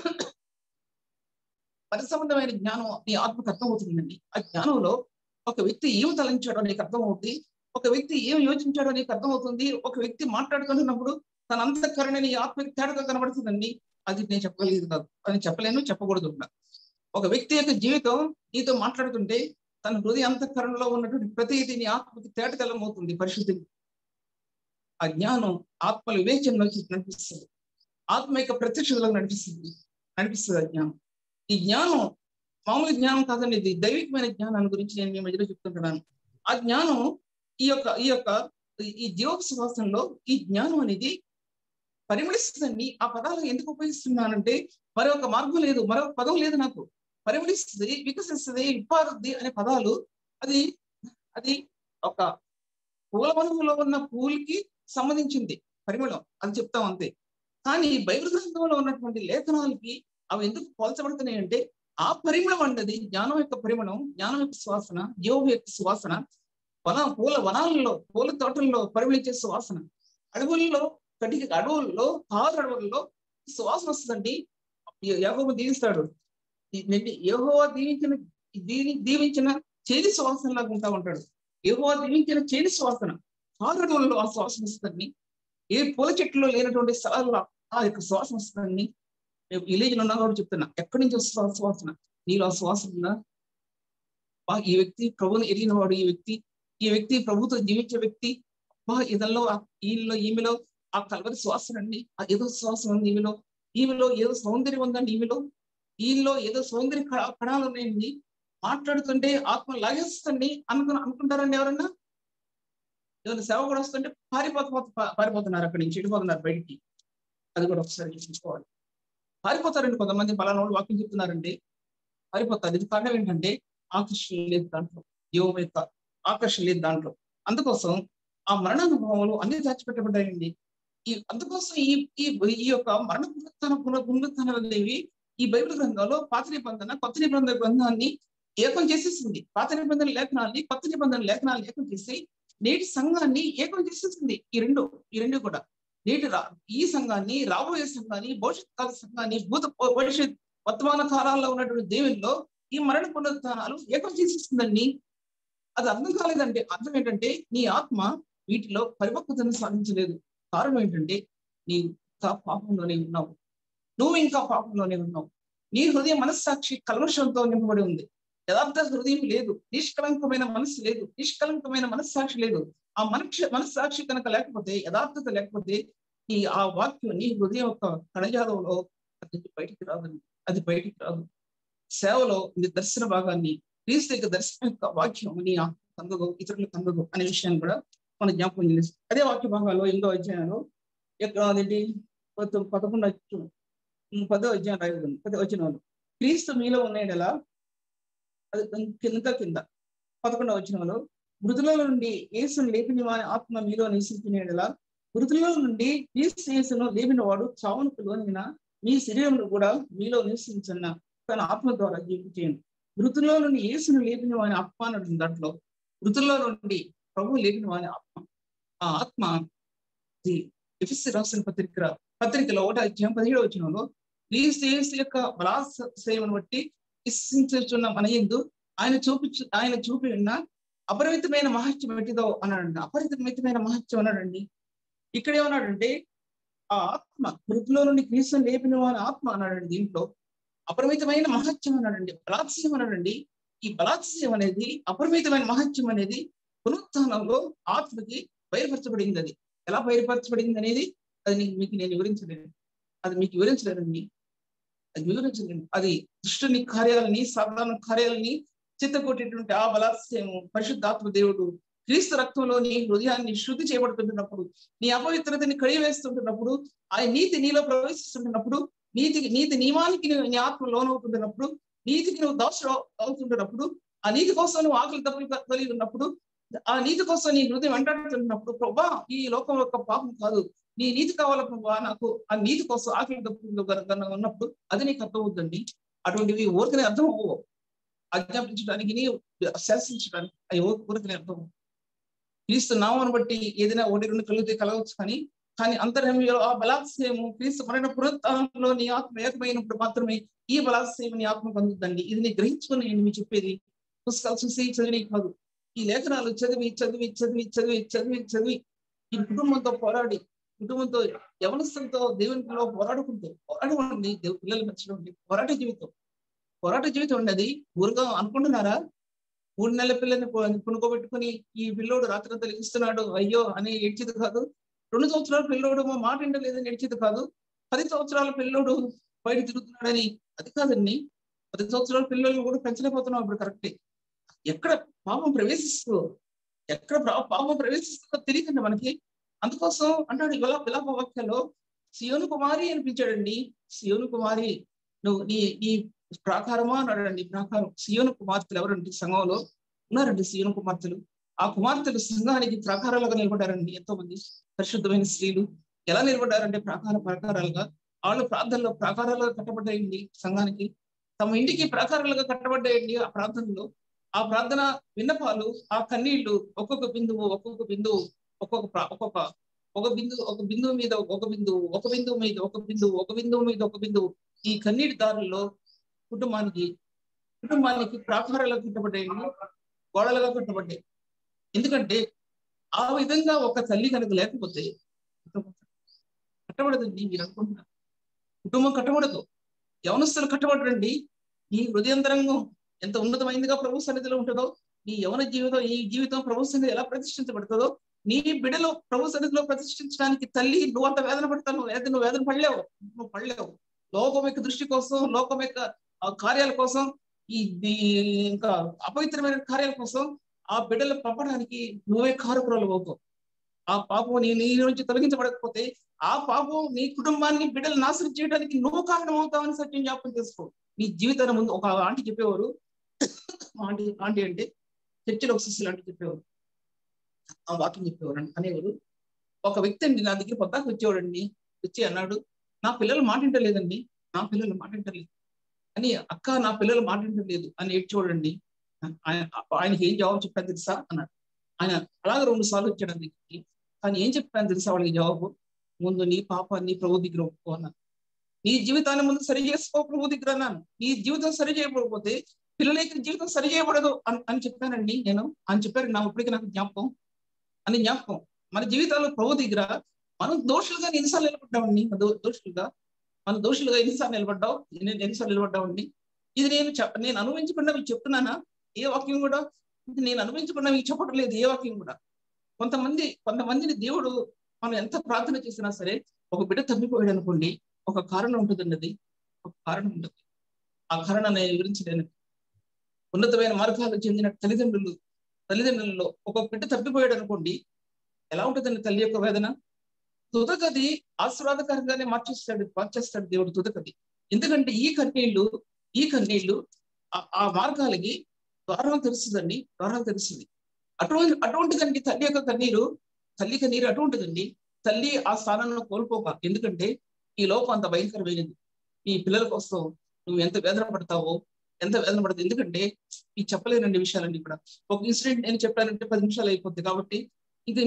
Speaker 1: పర సంబంధమైన జ్ఞానం నీ ఆత్మకు అర్థమవుతుందండి. ఆ జ్ఞానంలో ఒక వ్యక్తి ఏమి తలంచాడో నీకు అర్థమవుతుంది, ఒక వ్యక్తి ఏం యోచించాడో నీకు అర్థమవుతుంది. ఒక వ్యక్తి మాట్లాడుతున్నప్పుడు తన అంతఃకరణ నీ ఆత్మకి తేడాగా కనబడుతుందండి. అది నేను చెప్పగలిగేది కాదు, అని చెప్పలేను, చెప్పకూడదు కూడా. ఒక వ్యక్తి యొక్క జీవితం నీతో మాట్లాడుతుంటే తన హృదయ అంతఃకరణలో ఉన్నటువంటి ప్రతిదీ నీ ఆత్మకి తేటతెల్లమవుతుంది. పరిశుద్ధి ఆ జ్ఞానం ఆత్మల వివేచనలో నడిపిస్తుంది, ఆత్మ యొక్క ప్రత్యక్షతలో నడిపిస్తుంది నడిపిస్తుంది ఆ జ్ఞానం. ఈ జ్ఞానం మామూలు జ్ఞానం కాదండి, ఇది దైవికమైన జ్ఞానాన్ని గురించి నేను మీ మధ్యలో చెప్తుంటున్నాను. ఆ జ్ఞానం ఈ యొక్క ఈ యొక్క ఈ జీవ సువాసనలో ఈ జ్ఞానం అనేది పరిమళిస్తుందండి. ఆ పదాలు ఎందుకు ఉపయోగిస్తున్నానంటే మరొక మార్గం లేదు, మరొక పదం లేదు నాకు. పరిమళిస్తుంది, వికసిస్తుంది, విప్పారుద్ది అనే పదాలు అది అది ఒక పూల వనంలో ఉన్న పూలకి సంబంధించింది పరిమళం, అది చెప్తాం అంతే. కానీ బైబిల్ గ్రంథంలో ఉన్నటువంటి లేఖనాలకి అవి ఎందుకు పోల్చబడుతున్నాయి అంటే ఆ పరిమళం అన్నది జ్ఞానం యొక్క పరిమళం, జ్ఞానం యొక్క సువాసన, యోగ యొక్క సువాసన, వన పూల వనాలలో పూల తోటల్లో పరిమళించే సువాసన, అడవుల్లో కటిక అడవుల్లో తారు అడవుల్లో సువాసన వస్తుందండి. యెహోవా దీవిస్తాడు. యెహోవా దీవించిన దీవి దీవించిన చేదు సువాసన లాగా ఉంటా ఉంటాడు. యెహోవా దీవించిన చేదు సువాసన తారు అడవుల్లో ఆ సువాసన వస్తుందండి. ఏ పూల చెట్టులో లేనటువంటి స్థలాల్లో ఆ యొక్క సువాసన వస్తుందండి. విలేజ్ లో ఉన్నా కూడా చెప్తున్నా, ఎక్కడి నుంచి వస్తుంది సువాసన? నీలో ఆ సువాసన ఉందా? ఈ వ్యక్తి ప్రభువుని ఎరిగిన వాడు, ఈ వ్యక్తి ఈ వ్యక్తి ప్రభుతో జీవించే వ్యక్తి, బా ఇదల్లో ఈలో ఈమెలో ఆ కలవరి సువాసన అండి, ఆ ఏదో సువాసన ఉంది ఈమెలో, ఈమెలో ఏదో సౌందర్యం ఉందండి, ఈమెలో ఈలో ఏదో సౌందర్య కణాలు ఉన్నాయండి, మాట్లాడుతుంటే ఆత్మ లాగేస్తుంది అనుకు అనుకుంటారండి ఎవరన్నా? ఏమైనా సేవ కూడా వస్తుంటే పారిపోత పారిపోతున్నారు, అక్కడి నుంచి వెళ్ళిపోతున్నారు బయటికి. అది కూడా ఒకసారి చూసుకోవాలి. పారిపోతారండి కొంతమంది, పలానా వాళ్ళు వాక్యం చెప్తున్నారంటే పారిపోతారు. ఇది కారణం ఏంటంటే ఆకర్షణ లేదు దాంట్లో, యోగ యొక్క ఆకర్షణ లేదు దాంట్లో. అందుకోసం ఆ మరణానుభవాలు అన్ని దాచిపెట్టబడ్డాయండి. ఈ అందుకోసం ఈ ఈ యొక్క మరణ పునరుత్థాన పునః పునరుత్థానాలు అనేవి ఈ బైబిల్ గ్రంథంలో పాత నిబంధన కొత్త నిబంధన గ్రంథాన్ని ఏకం చేసేసింది. పాత నిబంధన లేఖనాన్ని కొత్త నిబంధన లేఖనాన్ని ఏకం చేసి నేటి సంఘాన్ని ఏకం చేసేసింది. ఈ రెండు ఈ రెండు కూడా నేటి రా ఈ సంఘాన్ని, రాబోయే సంఘాన్ని, భవిష్యత్ కాల సంఘాన్ని, భూత భవిష్యత్ వర్తమాన కాలాల్లో ఉన్నటువంటి దేవుల్లో ఈ మరణ పునరుత్థానాలు ఏకం చేసేస్తుందండి. అది అర్థం కాలేదంటే అర్థం ఏంటంటే నీ ఆత్మ వీటిలో పరిపక్వతను సాధించలేదు. కారణం ఏంటంటే నీ ఇంకా పాపంలోనే ఉన్నావు, నువ్వు ఇంకా పాపంలోనే ఉన్నావు. నీ హృదయం మనస్సాక్షి కల్మషంతో నింపబడి ఉంది. యథార్థ హృదయం లేదు, నిష్కలంకమైన మనస్సు లేదు, నిష్కలంకమైన మనస్సాక్షి లేదు. ఆ మనుష్య మనస్సాక్షి కనుక లేకపోతే, యథార్థత లేకపోతే ఈ ఆ వాక్యం నీ హృదయం యొక్క కణజాలంలో అది బయటికి రాదు, అది బయటికి రాదు. సేవలో నీ దర్శన భాగాన్ని, క్రీస్తు యొక్క దర్శనం యొక్క వాక్యం నీ అందదు, ఇతరులకు అందదు అనే విషయాన్ని కూడా మనం జ్ఞాపకం చేస్తాం. అదే వాక్య భాగాల్లో ఎనిమిదో అధ్యాయంలో అదేంటి పదకొండు పదో అధ్యాయం రాయబడింది. పదో వచనంలో క్రీస్తు మీలో ఉన్నాడలా, అది కింద కింద పదకొండవ వచనంలో మృతుల నుండి యేసును లేపిన వాని ఆత్మ మీలో నివసించినలా, మృతుల నుండి క్రీస్తు యేసును లేపిన వాడు చావునకు లోనైన మీ శరీరంలో కూడా మీలో నివసించన్న తన ఆత్మ ద్వారా జీవించేయండి. మృతుల్లో నుండి యేసును లేపిన వాని ఆత్మ అన్నది దాంట్లో, మృతుల్లో నుండి ప్రభు లేపిన వాని ఆత్మ. ఆ ఆత్మ ఎఫెసీ రాసిన పత్రిక పత్రికలో ఒకటి అధ్యాయం పదిహేడవ వచనంలో క్రీస్తు యేసు యొక్క బలాశయమును బట్టి విశ్వసించుచున్న మన యందు ఆయన చూపించు ఆయన చూపి ఉన్న అపరిమితమైన మహత్యం ఎట్టిదో అన్నాడండి. అపరిమితమైన మహత్యం అన్నాడండి. ఇక్కడ ఏమన్నాడంటే ఆ ఆత్మ మృతులో నుండి క్రీస్తుని లేపిన వాని ఆత్మ అన్నాడండి. దీంట్లో అపరిమితమైన మహత్యం అన్నాడండి, బలాత్స్యం అన్నాడండి. ఈ బలాత్స్యం అనేది, అపరిమితమైన మహత్యం అనేది పునరుత్థానంలో ఆత్మకి బయలుపరచబడింది. అది ఎలా బయలుపరచబడింది అనేది అది మీకు నేను వివరించలేను, అది మీకు వివరించలేనండి, అది వివరించలేను. అది దుష్టుని కార్యాలని, సాధారణ కార్యాలని చిత్తకొట్టేటువంటి ఆ బలాత్స్యము పరిశుద్ధాత్మ దేవుడు క్రీస్తు రక్తంలో నీ హృదయాన్ని శుద్ధి చేయబడుతుంటున్నప్పుడు, నీ అపవిత్రతని కడిగివేస్తుంటున్నప్పుడు, ఆ నీతి నీలో ప్రవేశిస్తుంటున్నప్పుడు, నీతి నీతి నియమానికి నీ ఆత్మ లోనవుతుంటున్నప్పుడు, నీతికి నువ్వు దాసుడు అవుతుంటున్నప్పుడు, ఆ నీతి కోసం నువ్వు ఆకలి తప్పులు కలిగి ఉన్నప్పుడు, ఆ నీతి కోసం నీ హృదయం వెంటాడుతున్నప్పుడు, ప్రభా ఈ లోకం యొక్క పాపం కాదు, నీ నీతి కావాల ప్రభా, నాకు ఆ నీతి కోసం ఆకలి తప్పులు ఉన్నప్పుడు అది నీకు అర్థం అవుతుందండి. అటువంటివి ఊరికనే అర్థం అవ్వవు. ఆజ్ఞాపించడానికి, నీ శాసించడానికి అవి ఊరికనే అర్థం. క్రీస్తు నామను బట్టి ఏదైనా ఒకటి రెండు కలిగితే కలవచ్చు, కానీ కానీ అంతర్యంలో ఆ బలాత్సయము క్రీస్తు మరణ పునరుత్థానంలో నీ ఆత్మ ఏకమైనప్పుడు మాత్రమే ఈ బలాత్సయం నీ ఆత్మ పొందుతుందండి. ఇది నీ గ్రహించుకొని నేను మీకు చెప్పేది పుస్తకాలు చూసి చదివి కాదు. ఈ లేఖనాలు చదివి చదివి చదివి చదివి చదివి చదివి ఈ కుటుంబంతో పోరాడి, కుటుంబంతో యవనస్తులతో దేవునిలో పోరాడుకుంటూ పోరాడమండి. దేవుని పిల్లలు మెచ్చడం పోరాట జీవితం, పోరాట జీవితం అండి. అది ఊరుగా అనుకుంటున్నారా? మూడు నెలల పిల్లని కొనుక్కోబెట్టుకుని ఈ పిల్లోడు రాత్రంతా లెగిస్తున్నాడు అయ్యో అని ఏడ్చేది కాదు. రెండు సంవత్సరాల పిల్లోడు మా మాట వింటలేదని ఏడ్చేది కాదు. పది సంవత్సరాల పిల్లోడు బయట తిరుగుతున్నాడని అది కాదండి. పది సంవత్సరాల పిల్లలు కూడా పెంచలేకపోతున్నాం ఇప్పుడు. కరెక్టే. ఎక్కడ పాపం ప్రవేశిస్తూ ఎక్కడ పాపం ప్రవేశిస్తుందో తెలియదండి మనకి. అందుకోసం అంటాడు ఇలా విలాప వాక్యాల్లో సియోను కుమారి అనిపించాడండి. సియోను కుమారి నువ్వు నీ నీ ప్రాకారమా అన్నాడండి. ప్రాకారం సియోను కుమార్తెలు ఎవరండి? సంఘంలో ఉన్నారండి సియోను కుమార్తెలు. ఆ కుమార్తెలు సంఘానికి ప్రాకారాలుగా నిలబడ్డారండి. ఎంతో మంది పరిశుద్ధమైన స్త్రీలు, ఎలా నిలబడ్డారంటే ప్రాకార ప్రాకారాలుగా వాళ్ళు ప్రార్థనలో ప్రాకారాలుగా కట్టబడ్డాయండి. సంఘానికి తమ ఇంటికి ప్రాకారాలుగా కట్టబడ్డాయండి. ఆ ప్రార్థనలో ఆ ప్రార్థన విన్నపాలు, ఆ కన్నీళ్లు, ఒక్కొక్క బిందువు ఒక్కొక్క బిందువు ఒక్కొక్క ఒక్కొక్క ఒక బిందువు ఒక బిందువు మీద ఒక బిందువు ఒక బిందువు మీద ఒక బిందువు ఒక బిందువు మీద ఒక బిందువు ఈ కన్నీటి దారుల్లో కుటుంబానికి కుటుంబానికి ప్రాకారాలుగా కట్టబడ్డాయండి, గోడలుగా కట్టబడ్డాయి. ఎందుకంటే ఆ విధంగా ఒక తల్లి కనుక లేకపోతే కట్టబడదండి. మీరు అనుకుంటున్నారు కుటుంబం కట్టబడదు, యవనస్తులు కట్టబడరండి. ఈ హృదయంతరంగం ఎంత ఉన్నతమైనదిగా ప్రభు సన్నిధిలో ఉంటుందో, నీ యవన జీవితం ఈ జీవితం ప్రభు సన్నిధి ఎలా ప్రతిష్ఠించబడుతుందో, నీ బిడ్డలో ప్రభు సన్నిధిలో ప్రతిష్ఠించడానికి తల్లి నువ్వు అంత వేదన పడతావు. వేదన నువ్వు వేదన పడలేవు, నువ్వు పడలేవు. లోకం యొక్క దృష్టి కోసం, లోకం యొక్క కార్యాల కోసం, ఈ ఇంకా అపవిత్రమైన కార్యాల కోసం ఆ బిడ్డలు పంపడానికి నువ్వే కారకురాలు అవుతావు. ఆ పాపం నీ నీ నుంచి తొలగించబడకపోతే ఆ పాపం నీ కుటుంబాన్ని బిడ్డలు నాశనం చేయడానికి నువ్వు కారణం అవుతావని సత్యం జ్ఞాపకం చేసుకో. నీ జీవితాన్ని ముందు ఒక ఆంటీ చెప్పేవారు, ఆంటీ ఆంటీ అంటే చర్చిలో ఒక శిష్యులు ఆంటీ చెప్పేవారు, ఆ వాక్యం చెప్పేవారు అనేవారు. ఒక వ్యక్తి అండి నా దగ్గర పొద్దాకు వచ్చేవాడండి. వచ్చి అన్నాడు, నా పిల్లలు మాటింటలేదండి, నా పిల్లలు మాటింటలేదు అని. అక్క నా పిల్లలు మాటింటలేదు అని ఏడ్చేవాడండి. ఆయన ఆయనకి ఏం జవాబు చెప్పాను తెలుసా అన్నాడు. ఆయన అలాగే రెండు సార్లు వచ్చాడు దగ్గరికి. కానీ ఏం చెప్పాను తెలుసా వాళ్ళకి జవాబు? ముందు నీ పాపాన్ని ప్రభు దగ్గర ఒప్పుకో అన్నాను. నీ జీవితాన్ని ముందు సరి చేసుకో ప్రభు దగ్గర అన్నాను. నీ జీవితం సరి చేయకపోతే పిల్లలకి జీవితం సరి చేయబడదు అని అని చెప్పానండి నేను. అని చెప్పారు నా ఇప్పటికీ నాకు జ్ఞాపకం అని జ్ఞాపకం. మన జీవితాల్లో ప్రభు దగ్గర మనం దోషులుగా ఎన్నిసార్లు నిలబడ్డామండి, దోషులుగా మన దోషులుగా ఎన్నిసార్లు నిలబడ్డావు ఎన్నిసార్లు నిలబడ్డామండి. ఇది నేను నేను అనుభవించకుండా మీకు చెప్తున్నానా? ఏ వాక్యం కూడా ఇది నేను అనుభవించకుండా మీకు చెప్పడం లేదు, ఏ వాక్యం కూడా. కొంతమంది కొంతమందిని దేవుడు మనం ఎంత ప్రార్థన చేసినా సరే ఒక బిడ్డ తప్పిపోయాడు అనుకోండి, ఒక కారణం ఉంటుందండి. అది ఒక కారణం ఉంటుంది. ఆ కారణాన్ని నేను వివరించలేను. ఉన్నతమైన మార్గాలకు చెందిన తల్లిదండ్రులు తల్లిదండ్రులలో ఒక బిడ్డ తప్పిపోయాడు అనుకోండి, ఎలా ఉంటుందండి తల్లి యొక్క వేదన? తుదగది ఆశీర్వాదకరంగానే మార్చేస్తాడు మార్చేస్తాడు దేవుడు తుదగది. ఎందుకంటే ఈ కన్నీళ్లు ఈ కన్నీళ్లు ఆ మార్గాలకి ద్వారం తెలుస్తుందండి, ద్వారాలు తెలుస్తుంది. అటువంటి అటువంటిదండి తల్లి యొక్క కన్నీరు. తల్లి కన్నీరు అటువంటిదండి. తల్లి ఆ స్థానంలో కోల్పోక, ఎందుకంటే ఈ లోకం అంత భయంకరమైనది. ఈ పిల్లల కోసం నువ్వు ఎంత వేదన పడతావో, ఎంత వేదన పడతావు. ఎందుకంటే ఈ చెప్పలేనండి విషయాలండి. ఇక్కడ ఒక ఇన్సిడెంట్ నేను చెప్పానంటే పది నిమిషాలు అయిపోద్ది. కాబట్టి ఇంకా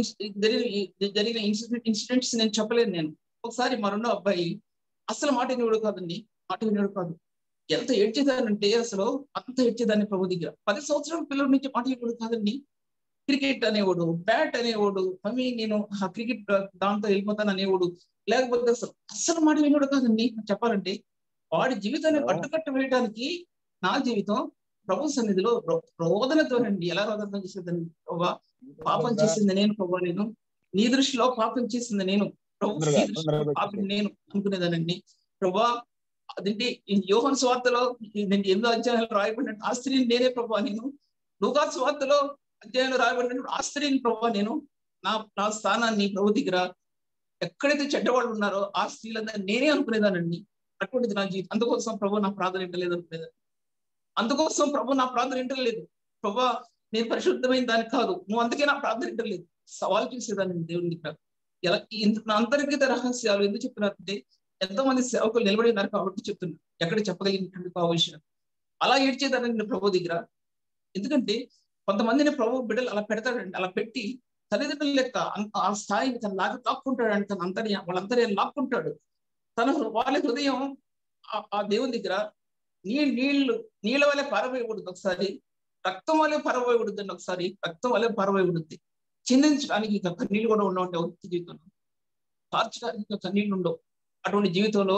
Speaker 1: జరిగిన ఇన్సిడెంట్ ఇన్సిడెంట్స్ నేను చెప్పలేను నేను. ఒకసారి మా రెండో అబ్బాయి అసలు మాట వినేవాడు కాదండి, మాట వినేవాడు కాదు. ఎంత ఏడ్చేదానంటే అసలు అంత ఏడ్చేదాన్ని ప్రభు దగ్గర. పది సంవత్సరాల పిల్లల నుంచి మాట వినేవాడు కాదండి. క్రికెట్ అనేవాడు, బ్యాట్ అనేవాడు, మమ్మీ నేను ఆ క్రికెట్ దాంతో వెళ్ళిపోతాను అనేవాడు. లేకపోతే అసలు అస్సలు మాట వినేవాడు కాదండి. చెప్పాలంటే వాడి జీవితాన్ని అడ్డుకట్ట వేయడానికి నా జీవితం ప్రభు సన్నిధిలో రోదనతో అండి. ఎలా రోదన చేసేదాన్ని? ప్రభా పాపం చేసింది నేను, ప్రభా నేను నీ దృష్టిలో పాపం చేసింది నేను, ప్రభు నీ దృష్టిలో పాపం నేను అనుకునేదానండి. ప్రభా అదేంటి యోహాను సువార్తలో ఎనిమిదో అధ్యాయంలో రాయబడినట్టు ఆ స్త్రీని నేనే ప్రభా నేను, లూకా సువార్తలో అధ్యాయంలో రాయబడినట్టు ఆ స్త్రీని ప్రభా నేను, నా నా స్థానాన్ని ప్రభు దగ్గర ఎక్కడైతే చెడ్డవాళ్ళు ఉన్నారో ఆ స్త్రీలందరూ నేనే అనుకునేదానండి. అటువంటిది నా జీవితం. అందుకోసం ప్రభు నా ప్రార్థన వింటలేదు అనుకునేదాన్ని. అందుకోసం ప్రభు నా ప్రార్థన వింటలేదు. ప్రభా నేను పరిశుద్ధమైన దానికి కాదు, నువ్వు అందుకే నా ప్రార్థన వింటలేదు. సవాల్ చేసేదాన్ని దేవుని దగ్గర. ఎలా నా అంతర్గత రహస్యాలు ఎందుకు చెప్తున్నారంటే ఎంతో మంది సేవకులు నిలబడి ఉన్నారు కాబట్టి చెప్తున్నారు. ఎక్కడ చెప్పగలిగినటువంటి విషయం అలా ఏడ్చేదానండి ప్రభు దగ్గర. ఎందుకంటే కొంతమందిని ప్రభు బిడ్డలు అలా పెడతాడండి. అలా పెట్టి తల్లిదండ్రుల లెక్క ఆ స్థాయిని తను లాగా లాక్కుంటాడండి. తన అంతర్య వాళ్ళందరి లాక్కుంటాడు. తన వాళ్ళ హృదయం ఆ దేవుని దగ్గర నీ నీళ్లు నీళ్ళ వల్లే పారవేయకూడదు, ఒకసారి రక్తం వల్లే పారవేయకూడదండి, ఒకసారి రక్తం వల్లే పారవేయకూడదు. చిందించడానికి ఇక కన్నీళ్ళు కూడా ఉండవు వ్యక్తి జీవితంలో, కార్చడానికి ఇక కన్నీళ్ళు ఉండవు. అటువంటి జీవితంలో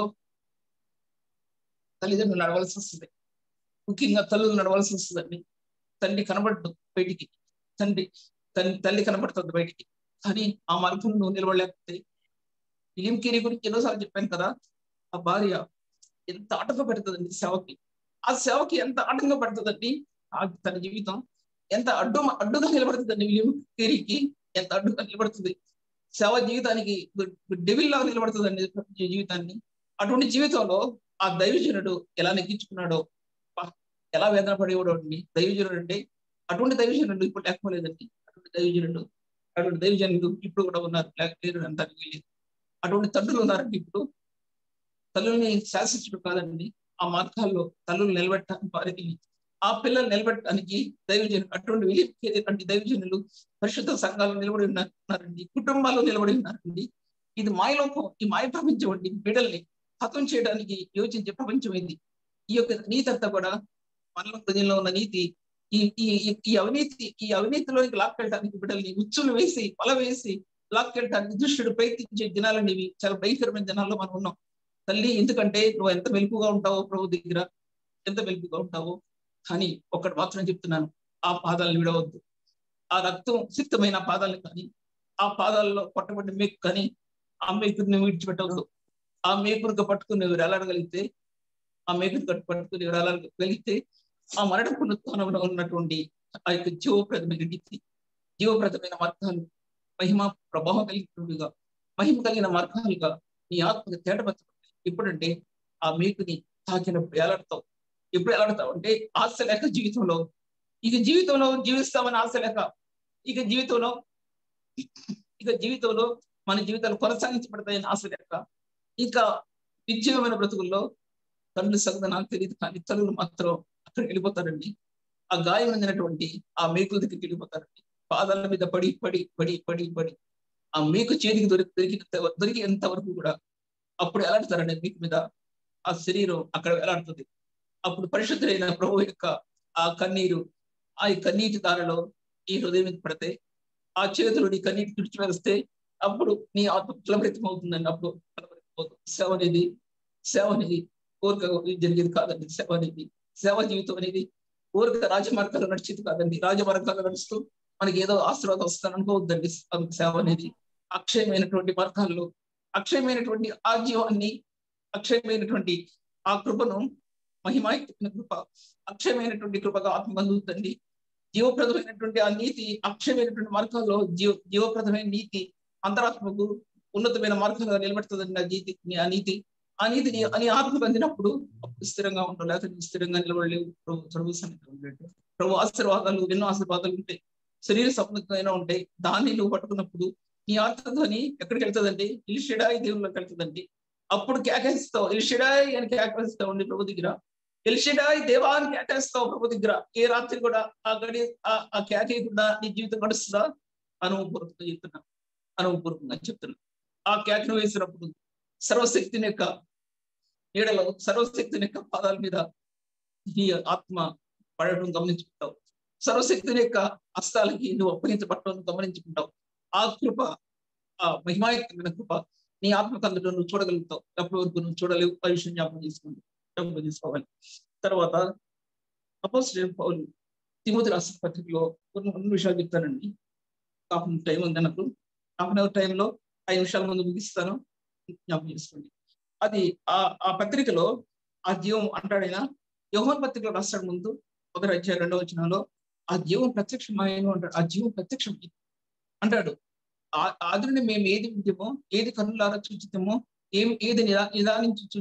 Speaker 1: తల్లిదండ్రులు నడవలసి వస్తుంది. ముఖ్యంగా తల్లులు నడవలసి వస్తుందండి. తండ్రి కనబడదు బయటికి, తండ్రి తల్లి తల్లి కనబడుతుంది బయటికి, కానీ ఆ మార్గం నువ్వు నిలబడలేకపోతే. విలియం కేరీ గురించి ఎన్నోసార్లు చెప్పాను కదా, ఆ భార్య ఎంత ఆటంకం పెడుతుందండి సేవకి. ఆ సేవకి ఎంత ఆటంకం పడుతుందండి. ఆ తన జీవితం ఎంత అడ్డు అడ్డుగా నిలబడుతుందండి. విలియం కేరీకి ఎంత అడ్డుగా నిలబడుతుంది. సేవ జీవితానికి డెవిల్ లాగా నిలబడుతుందండి జీవితాన్ని. అటువంటి జీవితంలో ఆ దైవజనుడు ఎలా నెగ్గించుకున్నాడో, ఎలా వేదన పడేవాడు అండి దైవజనుడు అంటే. అటువంటి దైవజనుడు ఇప్పుడు లేకపోలేదండి. అటువంటి దైవజనుడు అటువంటి దైవజనుడు ఇప్పుడు కూడా ఉన్నారు, లేకపోలేదు అంటానికి లేదు. అటువంటి తండ్రులు ఉన్నారండి. ఇప్పుడు తల్లుల్ని శాసించడం కాదండి, ఆ మార్గాల్లో తల్లులు నిలబెట్టడానికి వారికి ఆ పిల్లలు నిలబెట్టడానికి దైవజనులు అటువంటి వెలిపేటువంటి దైవజనులు పరిశుద్ధ సంఘాలు నిలబడి ఉన్నారండి, కుటుంబాల్లో నిలబడి ఉన్నారండి. ఇది మాయలోకం, ఈ మాయ ప్రపంచం అండి. బిడ్డల్ని హతం చేయడానికి యోచించే ప్రపంచమైంది. ఈ యొక్క నీతి అంతా కూడా మనలో ప్రజల్లో ఉన్న నీతి ఈ ఈ ఈ అవినీతి ఈ అవినీతిలోనికి లాక్కెళ్ళడానికి బిడ్డల్ని ఉచ్చులు వేసి వల వేసి లాక్కెళ్ళడానికి దుష్టుడు ప్రయత్నించే దినాలండి ఇవి. చాలా భయంకరమైన దినాల్లో మనం ఉన్నాం తల్లి. ఎందుకంటే నువ్వు ఎంత మెలుపుగా ఉంటావో ప్రభు దగ్గర, ఎంత మెలుపుగా ఉంటావో. కానీ ఒక్కటి మాత్రం చెప్తున్నాను, ఆ పాదాలను విడవద్దు. ఆ రక్తం సిద్ధమైన పాదాలను కానీ, ఆ పాదాలలో పట్టబడిన మేకు కానీ, ఆ మేకుని నువ్వు విడిచిపెట్టవద్దు. ఆ మేకునుగా పట్టుకుని నువ్వు వేలాడగలిగితే, ఆ మేకుని కట్టు పట్టుకుని వేలాడగలిగితే, ఆ మరణ పునరుత్థానంలో ఉన్నటువంటి ఆ యొక్క జీవప్రదమైన నీతి, జీవప్రదమైన మార్గాలు, మహిమ ప్రభావం కలిగినట్టుగా మహిమ కలిగిన మార్గాలుగా నీ ఆత్మకు తేటపరచబడతాయి. ఎప్పుడంటే ఆ మేకుని తాకినప్పుడు ఎలాడతావు. ఎప్పుడు ఎలాడతావు అంటే ఆశ లేక జీవితంలో, ఇక జీవితంలో జీవిస్తామని ఆశ లేక, ఇక జీవితంలో ఇక జీవితంలో మన జీవితాలు కొనసాగించబడతాయని ఆశ లేక, ఇంకా నిశ్చయమైన బ్రతుకుల్లో తండ్రి సంగతి నాకు తెలియదు కానీ తల్లులు మాత్రం అక్కడికి వెళ్ళిపోతారండి. ఆ గాయం అందినటువంటి ఆ మేకుల దగ్గరికి వెళ్ళిపోతారండి. పాదాల మీద పడి పడి పడి పడి పడి ఆ మేకు చేతికి దొరికి దొరికినంత దొరికేంత వరకు కూడా అప్పుడు ఎలాడతారండి మీకు మీద. ఆ శరీరం అక్కడ ఎలాడుతుంది. అప్పుడు పరిశుద్ధులైన ప్రభు యొక్క ఆ కన్నీరు, ఆ కన్నీటి దారిలో ఈ హృదయం మీద పడితే, ఆ చేతులు నీ కన్నీటి తుడిచి వేస్తే అప్పుడు నీ ఆత్మ ఫలభరితం అవుతుందండి. అప్పుడు ఫలభరితం సేవ అనేది సేవ అనేది కోరిక జరిగేది కాదండి. సేవ అనేది సేవ జీవితం అనేది కోరిక రాజమార్గాలు నడిచేది కాదండి. రాజమార్గాలు నడుస్తూ మనకి ఏదో ఆశీర్వాదం వస్తాను అనుకోవద్దండి. సేవ అనేది అక్షయమైనటువంటి మార్గాల్లో అక్షయమైనటువంటి ఆ జీవాన్ని, అక్షయమైనటువంటి ఆ కృపను, మహిమాయుక్తమైన కృప, అక్షయమైనటువంటి కృపగా ఆత్మ అందుతుందండి. జీవప్రదమైనటువంటి ఆ నీతి అక్షయమైనటువంటి మార్గాల్లో జీవ జీవప్రదమైన నీతి అంతరాత్మకు ఉన్నతమైన మార్గాలుగా నిలబెడుతుందండి. ఆ నీతి ఆ నీతి ఆ నీతిని అని ఆత్మకు అందినప్పుడు అప్పుడు స్థిరంగా ఉంటావు, లేకపోతే స్థిరంగా నిలబడలేవు. ప్రభు ప్రభు సన్నిధిలో ప్రభు ఆశీర్వాదాలు, ఎన్నో ఆశీర్వాదాలు ఉంటాయి, శరీర సంబంధంగా ఉంటాయి. దాన్ని నువ్వు పట్టుకున్నప్పుడు నీ ఆత్మధ్వని ఎక్కడికి వెళ్తుందండి? ఎల్షడాయి దేవుళ్ళకి వెళ్తుందండి. అప్పుడు కేకేస్తావు, ఎల్షడాయి అని కేకేస్తావు అండి ప్రభు దగ్గర. ఎల్షడాయి దేవా అని కేకేస్తావు ప్రభు దగ్గర. ఏ రాత్రి కూడా ఆ గడి ఆ కేకేయకుండా నీ జీవితం గడుస్తుందా? అనుభవపూర్వకంగా చెప్తున్నా, అనుభవపూర్వకంగా చెప్తున్నా. ఆ కేకను వేసినప్పుడు సర్వశక్తిని యొక్క నీడలో, సర్వశక్తిని యొక్క పాదాల మీద నీ ఆత్మ పడటం గమనించుకుంటావు. సర్వశక్తిని యొక్క హస్తాలకి నువ్వు అప్పగించబట్టడం గమనించుకుంటావు. ఆ కృప, ఆ మహిమాయుక్తమైన కృప నీ ఆత్మకందులో నువ్వు చూడగలుగుతావు. ఎప్పటి వరకు నువ్వు చూడలేవు. ఆ విషయం జ్ఞాపకం చేసుకోండి, జ్ఞాపకం చేసుకోవాలి. తర్వాత అపోస్తలుడైన పౌలు తిమోతి రాసిన పత్రికలో కొన్ని కొన్ని విషయాలు చెప్తానండి. హాఫ్ టైం ఉంది నాకు. హాఫ్ అన్ అవర్ టైంలో ఐదు నిమిషాల ముందు ముగిస్తాను, జ్ఞాపకం చేసుకోండి. అది ఆ ఆ పత్రికలో ఆ జీవం అంటాడైనా యోహాను పత్రికలో రాస్తాడు. ముందు ఒకటి అధ్యాయం రెండవ వచనంలో ఆ జీవం ప్రత్యక్షమాయను అంటాడు. ఆ జీవం ప్రత్యక్షం అంటాడు. ఆది నుండి మేము ఏది విద్యమో, ఏది కన్నులారా చూచితమో, ఏం ఏది నిదా నిదానించి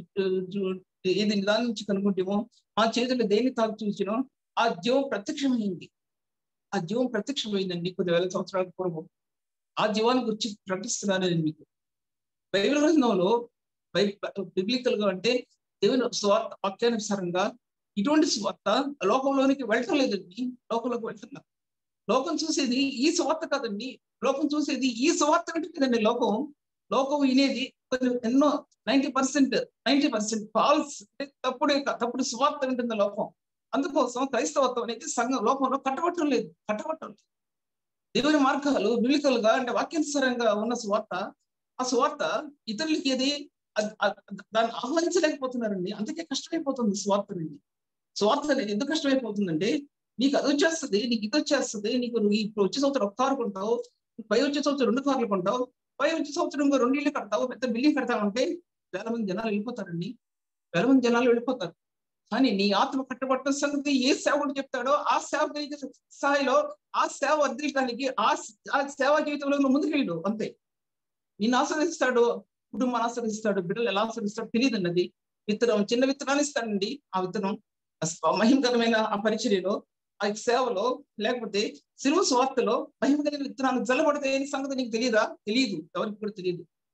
Speaker 1: ఏది నిదానించి కనుక్కుంటేమో, మా చేతులు దేన్ని తాకు చూసినో ఆ జీవం ప్రత్యక్షమైంది. ఆ జీవం ప్రత్యక్షమైందండి కొన్ని వేల సంవత్సరాల పూర్వం. ఆ జీవాన్ని గురించి ప్రకటిస్తున్నాను నేను మీకు. బైబిల్ గ్రంథంలో బిబ్లికల్ గా అంటే దేవుని స్వార్థ వాక్యానుసారంగా ఇటువంటి స్వార్థ లోకంలోనికి వెళ్ళటం లేదండి. లోకంలోకి వెళ్తున్నా లోకం చూసేది ఈ స్వార్థ కాదండి. లోకం చూసేది ఈ స్వార్థ వింటుందండి. లోకం లోకం వినేది కొన్ని ఎన్నో ninety percent ninety percent false, తప్పుడు తప్పుడు స్వార్థ వింటుంది లోకం. అందుకోసం క్రైస్తవత్వం అనేది సంఘం లోకంలో కట్టబట్టడం లేదు కట్టబట్టడం లేదు దేవుని మార్గాలు బిబ్లికల్ గా అంటే వాక్యానుసారంగా ఉన్న స్వార్థ, ఆ స్వార్థ ఇతరులకి ఏది దాన్ని ఆహ్వానించలేకపోతున్నారండి. అందుకే కష్టమైపోతుంది స్వార్థ అనేది. స్వార్థ అనేది ఎందుకు కష్టమైపోతుందంటే, నీకు అది వచ్చేస్తుంది, నీకు ఇది వచ్చేస్తుంది, నీకు నువ్వు ఇప్పుడు వచ్చే సంవత్సరం ఒక కారు కొంటావు, పై వచ్చే సంవత్సరం రెండు కార్లు కొంటావు, పై వచ్చే సంవత్సరం ఇంకో రెండు ఇళ్ళు కడతావు, పెద్ద బిల్డింగ్ కడతావు అంటే వేల మంది జనాలు వెళ్ళిపోతారండి. వేల మంది జనాలు వెళ్ళిపోతారు. కానీ నీ ఆత్మ కట్టబట్టిన సంగతి ఏ సేవకుడు చెప్తాడో ఆ సేవ స్థాయిలో ఆ సేవ వర్ధించడానికి ఆ ఆ సేవా జీవితంలో నువ్వు ముందుకెళ్ళు అంతే. నిన్ను ఆశ్రయిస్తాడు, కుటుంబాన్ని ఆశ్రయిస్తాడు, బిడ్డలు ఎలా ఆశ్రయిస్తాడు తెలియదండి. అది విత్తనం, చిన్న విత్తనాన్ని ఇస్తాడండి. ఆ విత్తనం మహిమకరమైన ఆ పరిచర్యలో, ఆ సేవలో, లేకపోతే సిలువ స్వార్థలో మహిమకరమైన విత్తనాలు జల్లబడతాయని సంగతి నీకు తెలియదా? తెలియదు, ఎవరికి కూడా తెలియదు.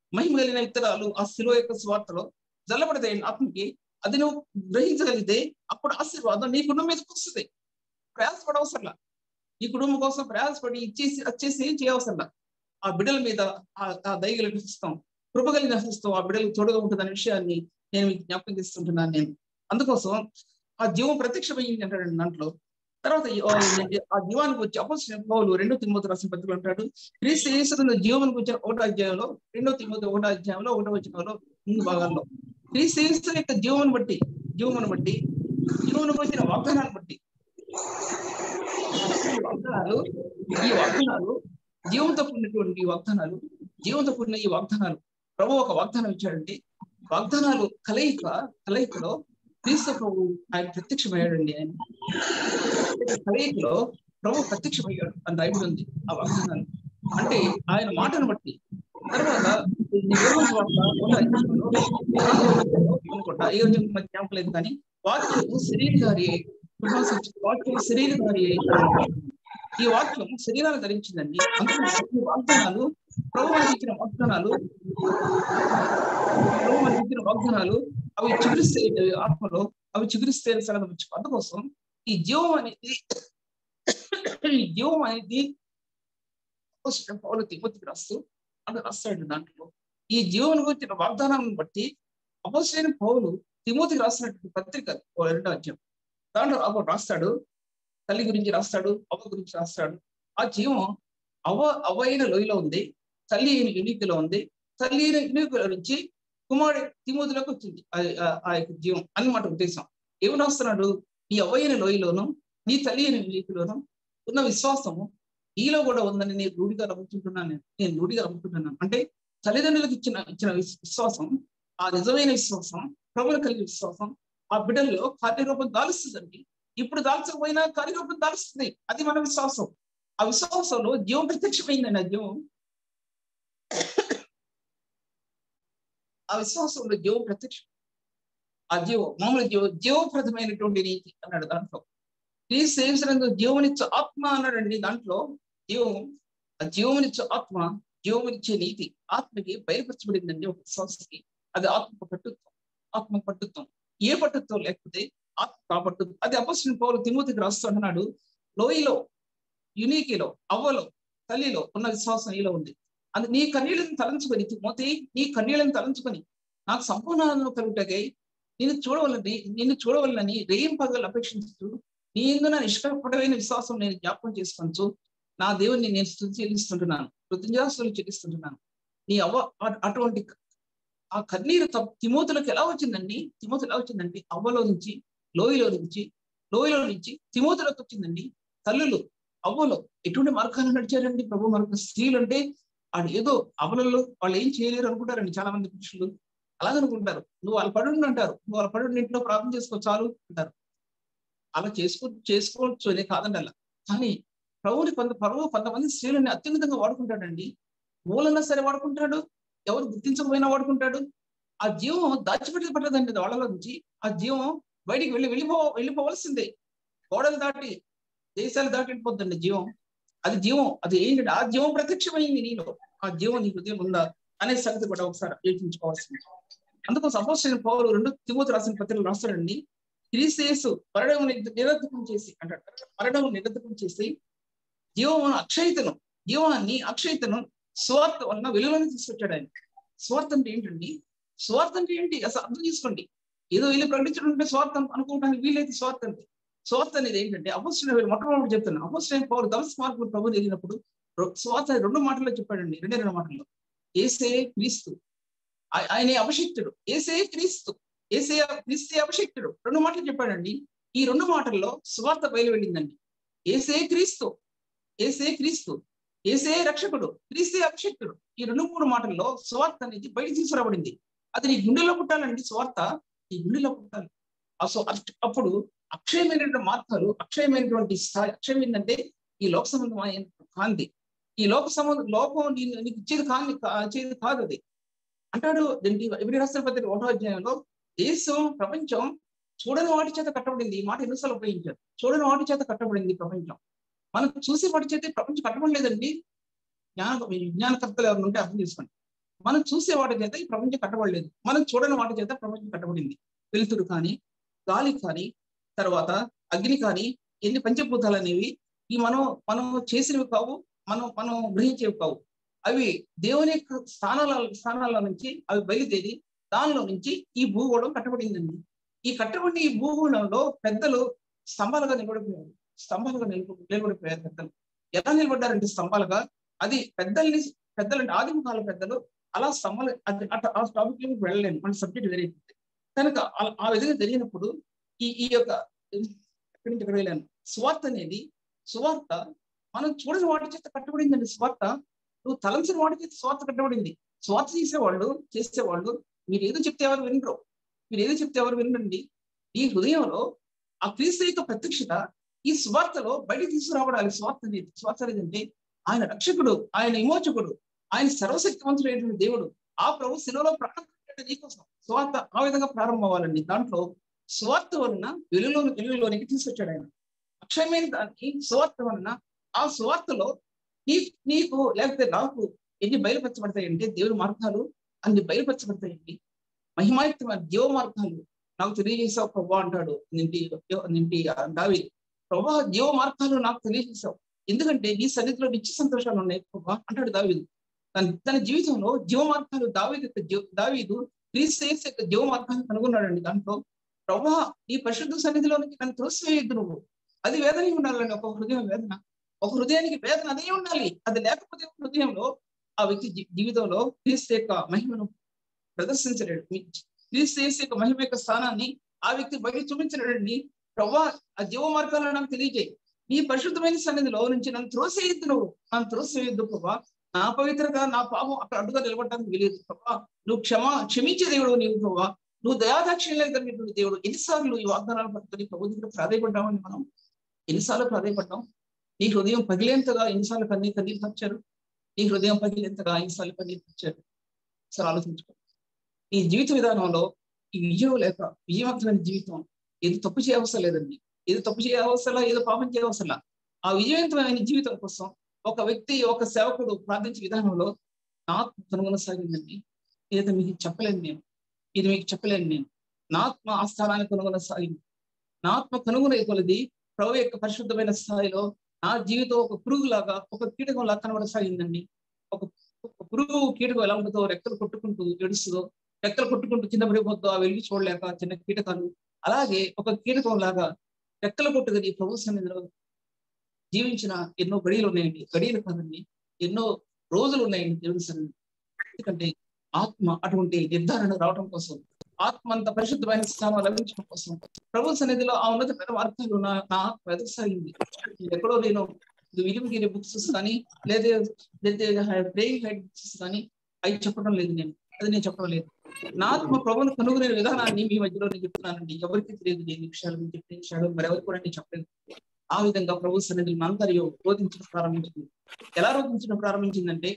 Speaker 1: మహిమ కలిగిన విత్తనాలు ఆ శిలువ యొక్క స్వార్థలో జల్లబడతాయి ఆత్మకి. అది నువ్వు గ్రహించగలిగితే అప్పుడు ఆశీర్వాదం నీ కుటుంబం మీదకి వస్తుంది. ప్రయాసపడవసరంలా, నీ కుటుంబం కోసం ప్రయాసపడి ఇచ్చేసి వచ్చేసి ఏం చేయవసరంలా. ఆ బిడ్డల మీద ఆ దయగలిగిన హస్తం, కృప కలిగిన హస్తం ఆ బిడ్డలకు తోడుగా ఉంటుంది అనే విషయాన్ని నేను మీకు జ్ఞాపకం చేస్తుంటున్నాను. నేను అందుకోసం ఆ జీవం ప్రత్యక్షమైంది అంటాడు దాంట్లో. తర్వాత ఆ జీవానికి వచ్చి అపోస్తలుడైన పౌలు రెండో తిమోతి రాసిన పత్రికలో అంటాడు, క్రీస్తు యేసునందు జీవానికి వచ్చిన ఒకటో అధ్యాయంలో, రెండో తిమోతి ఒకటో అధ్యాయంలో ఒకటో వచనంలో ముందు భాగాల్లో క్రీస్తు యేసు యొక్క జీవమును బట్టి జీవమును బట్టి జీవమునికి వచ్చిన వాగ్దానాన్ని బట్టి ఈ వాగ్దానాలు ఈ వాగ్దానాలు జీవంతో కూడినటువంటి వాగ్దానాలు జీవంతో కూడిన ఈ వాగ్దానాలు ప్రభు ఒక వాగ్దానం ఇచ్చాడండి. వాగ్దానాలు కలయిక కలయికలో క్రీస్తు ప్రభు ఆయన ప్రత్యక్షమయ్యాడండి. ఆయన కలయికలో ప్రభు ప్రత్యక్షమయ్యాడు అని రాయబడి ఉంది ఆ వాగ్దానాలు. అంటే ఆయన మాటను బట్టి తర్వాత ఏ జ్ఞాపకం లేదు కానీ వాక్యము శరీరధారి అయి వాక్యం శరీరధారి అయి ఈ వాక్యం శరీరాన్ని ధరించిందండి. అందుకని వాగ్దానాలు ప్రభు మనకి ఇచ్చిన వాగ్దానాలు ప్రభు మనకి ఇచ్చిన వాగ్దానాలు అవి చిగురిస్తే ఆత్మలో అవి చిగురిస్తే సంగతి. అందుకోసం ఈ జీవం అనేది ఈ జీవం అనేది పౌలు తిమోతికి రాస్తూ అంటే రాస్తాడు దాంట్లో ఈ జీవన గురించిన వాగ్దానాలను బట్టి అపోస్తలుడైన పౌలు తిమోతికి రాసినటువంటి పత్రిక రెండో అధ్యాయం దాంట్లో అప్పుడు రాస్తాడు, తల్లి గురించి రాస్తాడు, అవ్వ గురించి రాస్తాడు. ఆ జీవం అవ్వ అవ్వ అయిన లోయలో ఉంది, తల్లి అయిన యునికిలో ఉంది. తల్లి అయిన యునికిలో నుంచి కుమారుడు తిమోతిలోకి వచ్చింది ఆ యొక్క జీవం అన్నమాట ఉద్దేశం. ఏమి రాస్తున్నాడు? నీ అవ్వ అయిన లోయలోను నీ తల్లి అయిన యునికిలోను ఉన్న విశ్వాసము ఈలో కూడా ఉందని నేను రూఢిగా నమ్ముతుంటున్నాను. నేను రూఢిగా నమ్ముతుంటున్నాను అంటే తల్లిదండ్రులకు ఇచ్చిన ఇచ్చిన విశ్వాసం, ఆ నిజమైన విశ్వాసం, ప్రభువులు కలిగిన విశ్వాసం ఆ బిడ్డల్లో కార్యరూపం దాలుస్తుందండి. ఇప్పుడు దాల్చకపోయినా కార్యరూపం దాలుస్తుంది. అది మన విశ్వాసం. ఆ విశ్వాసంలో జీవం ప్రత్యక్షమైందండి. ఆ జీవం ఆ విశ్వాసంలో జీవం ప్రత్యక్షం. ఆ జీవం మామూలు జీవ జీవప్రదమైనటువంటి నీతి అన్నాడు దాంట్లో. క్రీస్తు యేసునందు జీవనిచ్చే ఆత్మ అన్నాడండి దాంట్లో. జీవం ఆ జీవమునిచ్చే ఆత్మ, జీవమునిచ్చే నీతి ఆత్మకి బయలుపరచబడిందండి ఒక విశ్వాసకి. అది ఆత్మ పట్టుత్వం, ఆత్మ పట్టుత్వం. ఏ పట్టుత్వం లేకపోతే ఆత్మ కాబట్టుద్దు. అది అపోస్తలుడైన పౌలు తిమోతికి రాస్తున్నాడు. లోయలో యునీకిలో అవ్వలో తల్లిలో ఉన్న విశ్వాసం ఈలో ఉంది. అది నీ కన్నీళ్ళని తలంచుకొని తిమోతి, నీ కన్నీళ్ళని తలంచుకొని నాకు సంపూర్ణ ఆనందం కలుగుటకై నిన్ను చూడవలని నిన్ను చూడవలని రేయం పగలు అపేక్షించు నీ ఎందున నిష్కపటమైన విశ్వాసం నేను జ్ఞాపకం చేసుకోవచ్చు. నా దేవుని నేను స్తుతి చెల్లిస్తుంటున్నాను, కృతజ్ఞతాస్తుతులు చెల్లిస్తుంటున్నాను. నీ అవ్వ అటువంటి ఆ కన్నీరు తిమోతిలోకి ఎలా వచ్చిందండి? తిమోతి ఎలా వచ్చిందండి? అవ్వలో నుంచి లోయలో నుంచి లోయలో నుంచి తిమోతిలోకి వచ్చిందండి. తల్లులు అవ్వలో ఎటువంటి మార్గాన్ని నడిచారండి ప్రభు మార్గం. స్త్రీలు అంటే వాళ్ళు ఏదో అవ్వలలో వాళ్ళు ఏం చేయలేరు అనుకుంటారండి చాలా మంది పురుషులు. అలాగనుకుంటారు. నువ్వు వాళ్ళ పడుండి అంటారు, నువ్వు వాళ్ళ పడుండి ఇంట్లో ప్రార్థన చేసుకో చాలు అంటారు. అలా చేసుకో చేసుకోవచ్చు అనే కాదండి అలా. కానీ ప్రభువుని కొంత ప్రభు కొంతమంది స్త్రీలని అత్యున్నతంగా వాడుకుంటాడండి. మూలన్నా సరే వాడుకుంటాడు, ఎవరు గుర్తించకపోయినా వాడుకుంటాడు. ఆ జీవం దాచిపెట్టి పట్టదండి వాళ్ళలో నుంచి. ఆ జీవం బయటికి వెళ్ళి వెళ్ళిపో వెళ్ళిపోవలసిందే. గోడలు దాటి దేశాలు దాటి వెళ్ళిపోద్దండి జీవం. అది జీవం. అది ఏంటంటే ఆ జీవం ప్రత్యక్షమైంది నీలో. ఆ జీవం నీ హృదయం ఉందా అనే సంగతి కూడా ఒకసారి ఆలోచించుకోవాల్సింది. అందుకోసం అపోస్తలుడైన పౌలు రెండు తిమోతి రాసిన పత్రికలు రాస్తాడండి. క్రీస్తు యేసు మరణం నిరర్ధకం చేసి అంటాడు. మరణం నిరర్ధకం చేసి జీవమును అక్షయతను జీవాన్ని అక్షయతను స్వార్థ వలన వెలుగులోకి తీసుకొచ్చాడు ఆయన. స్వార్థం అంటే ఏంటండి? స్వార్థం అంటే ఏంటి అసలు అర్థం చేసుకోండి. ఏదో వీళ్ళు ప్రకటించడం అంటే స్వార్థం అనుకోవడానికి వీలైతే స్వార్థం అంటే స్వార్థ అనేది ఏంటంటే అపోస్తలుడైన మొట్టమొదటి చెప్తున్నాను. అపోస్తలుడైన పౌలు దమస్కు మార్గంలో ప్రభువుని ఎదిగినప్పుడు స్వార్థ రెండు మాటల్లో చెప్పాడండి. రెండే రెండు మాటల్లో యేసే క్రీస్తు, ఆయనే అభిషిక్తుడు. యేసే క్రీస్తు, యేసే క్రీస్తే అభిషిక్తుడు. రెండు మాటలు చెప్పాడండి. ఈ రెండు మాటల్లో స్వార్థ బయలు వెళ్ళిందండి. యేసే క్రీస్తు, యేసే క్రీస్తు, యేసే రక్షకుడు, క్రీస్తే అభిషిక్తుడు. ఈ రెండు మూడు మాటల్లో స్వార్థ అనేది బయట తీసుకురాబడింది. అది నీ గుండెలో పుట్టాలండి. స్వార్థ నీ గుండెలో పుట్టాలి. అప్పుడు అక్షయమైనటువంటి మార్గాలు, అక్షయమైనటువంటి స్థాయి. అక్షయం ఏంటంటే ఈ లోక సంబంధమైన కాంతి. ఈ లోక సంబంధం లోకం నీకు ఇచ్చేది కాని ఇచ్చేది కాదు. అది అంటాడు ఎబ్రీ రాసిన పత్రిక ఒకటో అధ్యాయంలో దేశం ప్రపంచం చూడని వాటి చేత కట్టబడింది. ఈ మాట ఎన్నిసార్లు ఉపయోగించారు. చూడని వాటి చేత కట్టబడింది ప్రపంచం. మనం చూసే వాటి చేత ప్రపంచం కట్టబడలేదండి. జ్ఞాన విజ్ఞానకర్తలు ఎవరు ఉంటే అర్థం చేసుకోండి. మనం చూసే వాటి చేత ఈ ప్రపంచం కట్టబడలేదు, మనం చూడని వాటి చేత ప్రపంచం కట్టబడింది. వెలుతురు కానీ, గాలి కానీ, తర్వాత అగ్ని కానీ, ఎన్ని పంచభూతాలు అనేవి ఈ మనం మనం చేసినవి కావు, మనం మనం గ్రహించేవి కావు. అవి దేవుని యొక్క స్థానాల స్థానాల నుంచి అవి బయలుదేరి దానిలో నుంచి ఈ భూగోళం కట్టబడిందండి. ఈ కట్టబడిన ఈ భూగోళంలో పెద్దలు స్తంభాలుగా నిలబడిపోయారు. స్తంభాలుగా నిలబ నిలబడిపోయారు పెద్దలు. ఎలా నిలబడ్డారంటే స్తంభాలుగా, అది పెద్దల్ని పెద్దలంటే ఆదిమ కాల పెద్దలు అలా స్తంభాలు, ఆ టాపిక్ లోకి వెళ్ళలేను, మన సబ్జెక్ట్ వేరే కనుక ఆ విధంగా జరిగినప్పుడు ఈ ఈ యొక్క ఎక్కడి నుంచి ఎక్కడ వెళ్ళాను, స్వార్థ అనేది సువార్త మనం చూడని వాటి చేత కట్టబడిందండి. స్వార్థ నువ్వు తలంచిన వాటి చేత స్వార్థ కట్టబడింది. స్వార్థ చేసేవాళ్ళు చేసేవాళ్ళు మీరు ఏదో చెప్తే ఎవరు వినరు, మీరు ఏదో చెప్తే ఎవరు వినండి. ఈ హృదయంలో ఆ క్రీస్తు యొక్క ప్రత్యక్షత ఈ స్వార్థలో బయటికి తీసుకురావడాలి. స్వార్థ అనేది స్వార్థ అంటే ఆయన రక్షకుడు, ఆయన విమోచకుడు, ఆయన సర్వశక్తివంతుడైనటువంటి దేవుడు. ఆ ప్రభు శిలువలో ప్రాణం పెట్టాడు నీకోసం. స్వార్థ ఆ విధంగా ప్రారంభం అవ్వాలండి. దాంట్లో స్వార్థ వలన వెలుగులోని వెలుగులోనికి తీసుకొచ్చాడు ఆయన. అక్షయమైన దాన్ని స్వార్థ వలన, ఆ స్వార్థలో నీ నీకు లేకపోతే నాకు ఎన్ని బయలుపరచబడతాయంటే దేవుని మార్గాలు అన్ని బయలుపరచబడతాయండి. మహిమాయుక్తమైన దేవ మార్గాలు నాకు తెలియజేసావు ప్రభా అంటాడు నింటి నింటి దావీదు. ప్రభా దేవ మార్గాలు నాకు తెలియజేసావు, ఎందుకంటే నీ సన్నిధిలో నిత్య సంతోషాలు ఉన్నాయి ప్రభా అంటాడు దావీదు. తన తన జీవితంలో జీవ మార్గాలు దావీదు యొక్క దావీదు క్రీస్తు యేసు యొక్క జీవ మార్గాన్ని కనుగొన్నాడండి. దాంట్లో ప్రభా ఈ పరిశుద్ధ సన్నిధిలోనికి నన్ను త్రోసివేయద్దు నువ్వు. అది వేదన ఉండాలండి. ఒక హృదయం వేదన, ఒక హృదయానికి వేదన అదే ఉండాలి. అది లేకపోతే హృదయంలో ఆ వ్యక్తి జీవితంలో క్రీస్తు యొక్క మహిమను ప్రదర్శించలేడు. క్రీస్తు యేసు యొక్క మహిమ యొక్క స్థానాన్ని ఆ వ్యక్తి బయట చూపించలేడండి. ప్రభా ఆ జీవ మార్గాలను నాకు తెలియజేయి, నీ పరిశుద్ధమైన సన్నిధిలో నుంచి నన్ను త్రోసేయద్దు, నువ్వు నన్ను త్రోసేయద్దు ప్రభా. నా పవిత్రత నా పాపం అక్కడ అడ్డుగా నిలబడడానికి తెలియదు ప్రభా. నువ్వు క్షమా క్షమించే దేవుడు నీవు ప్రభా. నువ్వు దయాదాక్షిణ్యాలు కలిగినటువంటి దేవుడు. ఎన్నిసార్లు ఈ వాగ్దానాలు పట్టుకొని ప్రభు దగ్గర ప్రాధాయపడ్డామని మనం ఎన్నిసార్లు ప్రాధాయపడ్డాం? నీ హృదయం పగిలేంతగా ఎన్నిసార్లు కన్నీ కన్నీరు తెచ్చారు? నీ హృదయం పగిలేంతగా ఎన్నిసార్లు కన్నీరు తెచ్చారు? అసలు ఆలోచించుకో. ఈ జీవిత విధానంలో ఈ విజయం లేక విజయవంతమైన జీవితం ఏది తప్పు చేయవసరం లేదండి. ఏదో తప్పు చేయవసరం, ఏదో పాపం చేయవసరం. ఆ విజయవంతమైన జీవితం కోసం ఒక వ్యక్తి, ఒక సేవకుడు ప్రార్థించే విధానంలో నా ఆత్మ కనుగొనసాగిందండి. ఏదో మీకు చెప్పలేను నేను, ఇది మీకు చెప్పలేను నేను. నా ఆత్మ ఆ స్థానాన్ని కనుగొనసాగింది. నా ఆత్మ కనుగొనే కొలది ప్రభు యొక్క పరిశుద్ధమైన స్థాయిలో నా జీవితం ఒక పురుగులాగా, ఒక కీటకంలా కనబడసాగిందండి. ఒక పురుగు కీటకం ఎలా ఉంటుందో, రెక్కలు కొట్టుకుంటూ ఏడుస్తుందో, రెక్కలు కొట్టుకుంటూ కింద పడిపోతుందో ఆ వెలిగి చూడలేక చిన్న కీటకాలు, అలాగే ఒక కీటకం లాగా రెక్కలు కొట్టుకుని ప్రభు సన్నిధిలో జీవించిన ఎన్నో గడియలు ఉన్నాయండి. గడియలు కాదండి, ఎన్నో రోజులు ఉన్నాయండి దేవుని సన్నిధి. ఎందుకంటే ఆత్మ అటువంటి నిర్ధారణ రావడం కోసం, ఆత్మ అంత పరిశుద్ధమైన స్థానం లభించడం కోసం ప్రభు సన్నిధిలో ఆ ఉన్నతమైన మార్గాలు నా నా ఆత్మ ఎదగసాగింది. ఎక్కడో నేను విలువగిరి బుక్స్ కానీ లేదా ప్రేయింగ్ హైడ్ బుక్స్ కానీ అవి చెప్పడం లేదు, నేను అది నేను చెప్పడం లేదు. నా ఆత్మ ప్రభువును కనుగొనే విధానాన్ని మీ మధ్యలో నేను చెప్తున్నానండి. ఎవరికి తెలియదు నేను విషయాలు, నేను చెప్పిన విషయాలు మరెవరికి కూడా నేను చెప్పలేదు. ఆ విధంగా ప్రభు సన్నిధిని అందరూ రోధించడం ప్రారంభించింది. ఎలా రోధించడం ప్రారంభించిందంటే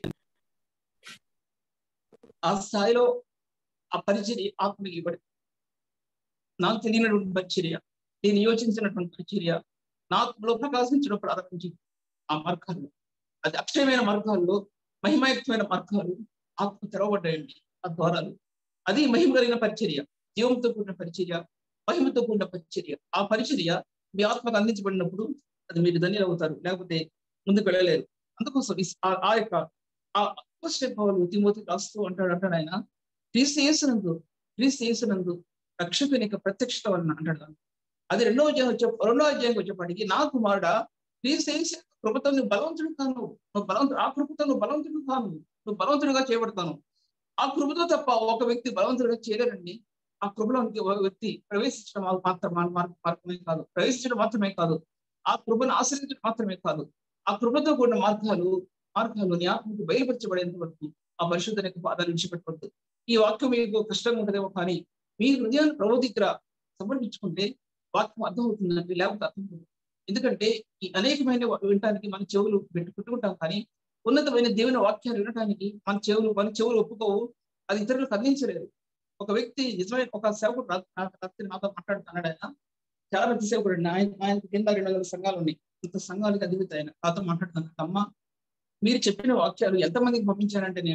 Speaker 1: ఆ స్థాయిలో ఆ పరిచర్య ఆత్మకి ఇవ్వడం, నాకు తెలియనటువంటి పరిచర్య, నేను యోచించినటువంటి పరిచర్య నా ఆత్మలో ప్రకాశించడం ప్రారంభించింది. ఆ మార్గాలు, అది అక్షయమైన మార్గాల్లో మహిమాయుక్తమైన మార్గాలు ఆత్మ తెరవబడ్డాయండి. ఆ ద్వారాలు, అది మహిమ కలిగిన పరిచర్య, జీవంతో కూడిన పరిచర్య, మహిమతో కూడిన పరిచర్య. ఆ పరిచర్య మీ ఆత్మకు అందించబడినప్పుడు అది మీరు ధన్యులు అవుతారు, లేకపోతే ముందుకు వెళ్ళలేరు. అందుకోసం ఆ యొక్క ఆ అపోస్తలుడు తిమోతికి రాస్తూ అంటాడు అంటాడు ఆయన క్రీస్తు యేసునందు క్రీస్తు యేసునందు రక్షకుని యొక్క ప్రత్యక్షత వలన అంటాడు. అది రెండో అధ్యాయం వచ్చే రెండో అధ్యాయం వచ్చేప్పటికి నా కుమారుడా క్రీస్తు యేసు కృపతో నువ్వు బలవంతుడు కాను, నువ్వు బలవంతుడు, ఆ కృపతో నువ్వు బలవంతుడు కాను, నువ్వు బలవంతుడిగా చేయబడతాను. ఆ కృపతో తప్ప ఒక వ్యక్తి బలవంతుడిగా చేయలేరండి. ఆ కృపలోనికి ఒక వ్యక్తి ప్రవేశించడం మాత్రం మాత్రమే కాదు ప్రవేశించడం మాత్రమే కాదు ఆ కృపను ఆశ్రయించడం మాత్రమే కాదు, ఆ కృపతో కూడిన మార్గాలు మార్గాలు నీ ఆత్మకు బయలుపరచబడేంత వరకు ఆ పరిశుద్ధ పాదాలు విడిచిపెట్టవద్దు. ఈ వాక్యం మీకు కష్టంగా ఉంటుందేమో, కానీ మీ హృదయాన్ని ప్రభు దగ్గర సమర్పించుకుంటే వాక్యం అర్థమవుతుందండి, లేకపోతే అర్థం అవుతుంది. ఎందుకంటే ఈ అనేకమైన వినటానికి మన చెవులు పెట్టి పెట్టుకుంటాం, కానీ ఉన్నతమైన దేవుని వాక్యాలు వినటానికి మన చెవులు మన చెవులు ఒప్పుకోవు, అది ఇతరులకు అందించలేదు. ఒక వ్యక్తి నిజమైన ఒక సేవకుడు రాత్రి నాతో మాట్లాడుతున్నాడు. ఆయన చాలా పెద్ద సేవకుడు అండి. ఆయన ఆయనకు కింద రెండు వందల సంఘాలు ఉన్నాయి. ఇంత సంఘానికి అధిపతి ఆయన నాతో మాట్లాడుతున్నాడు. అమ్మ మీరు చెప్పిన వాక్యాలు ఎంతమందికి పంపించారంటే నేను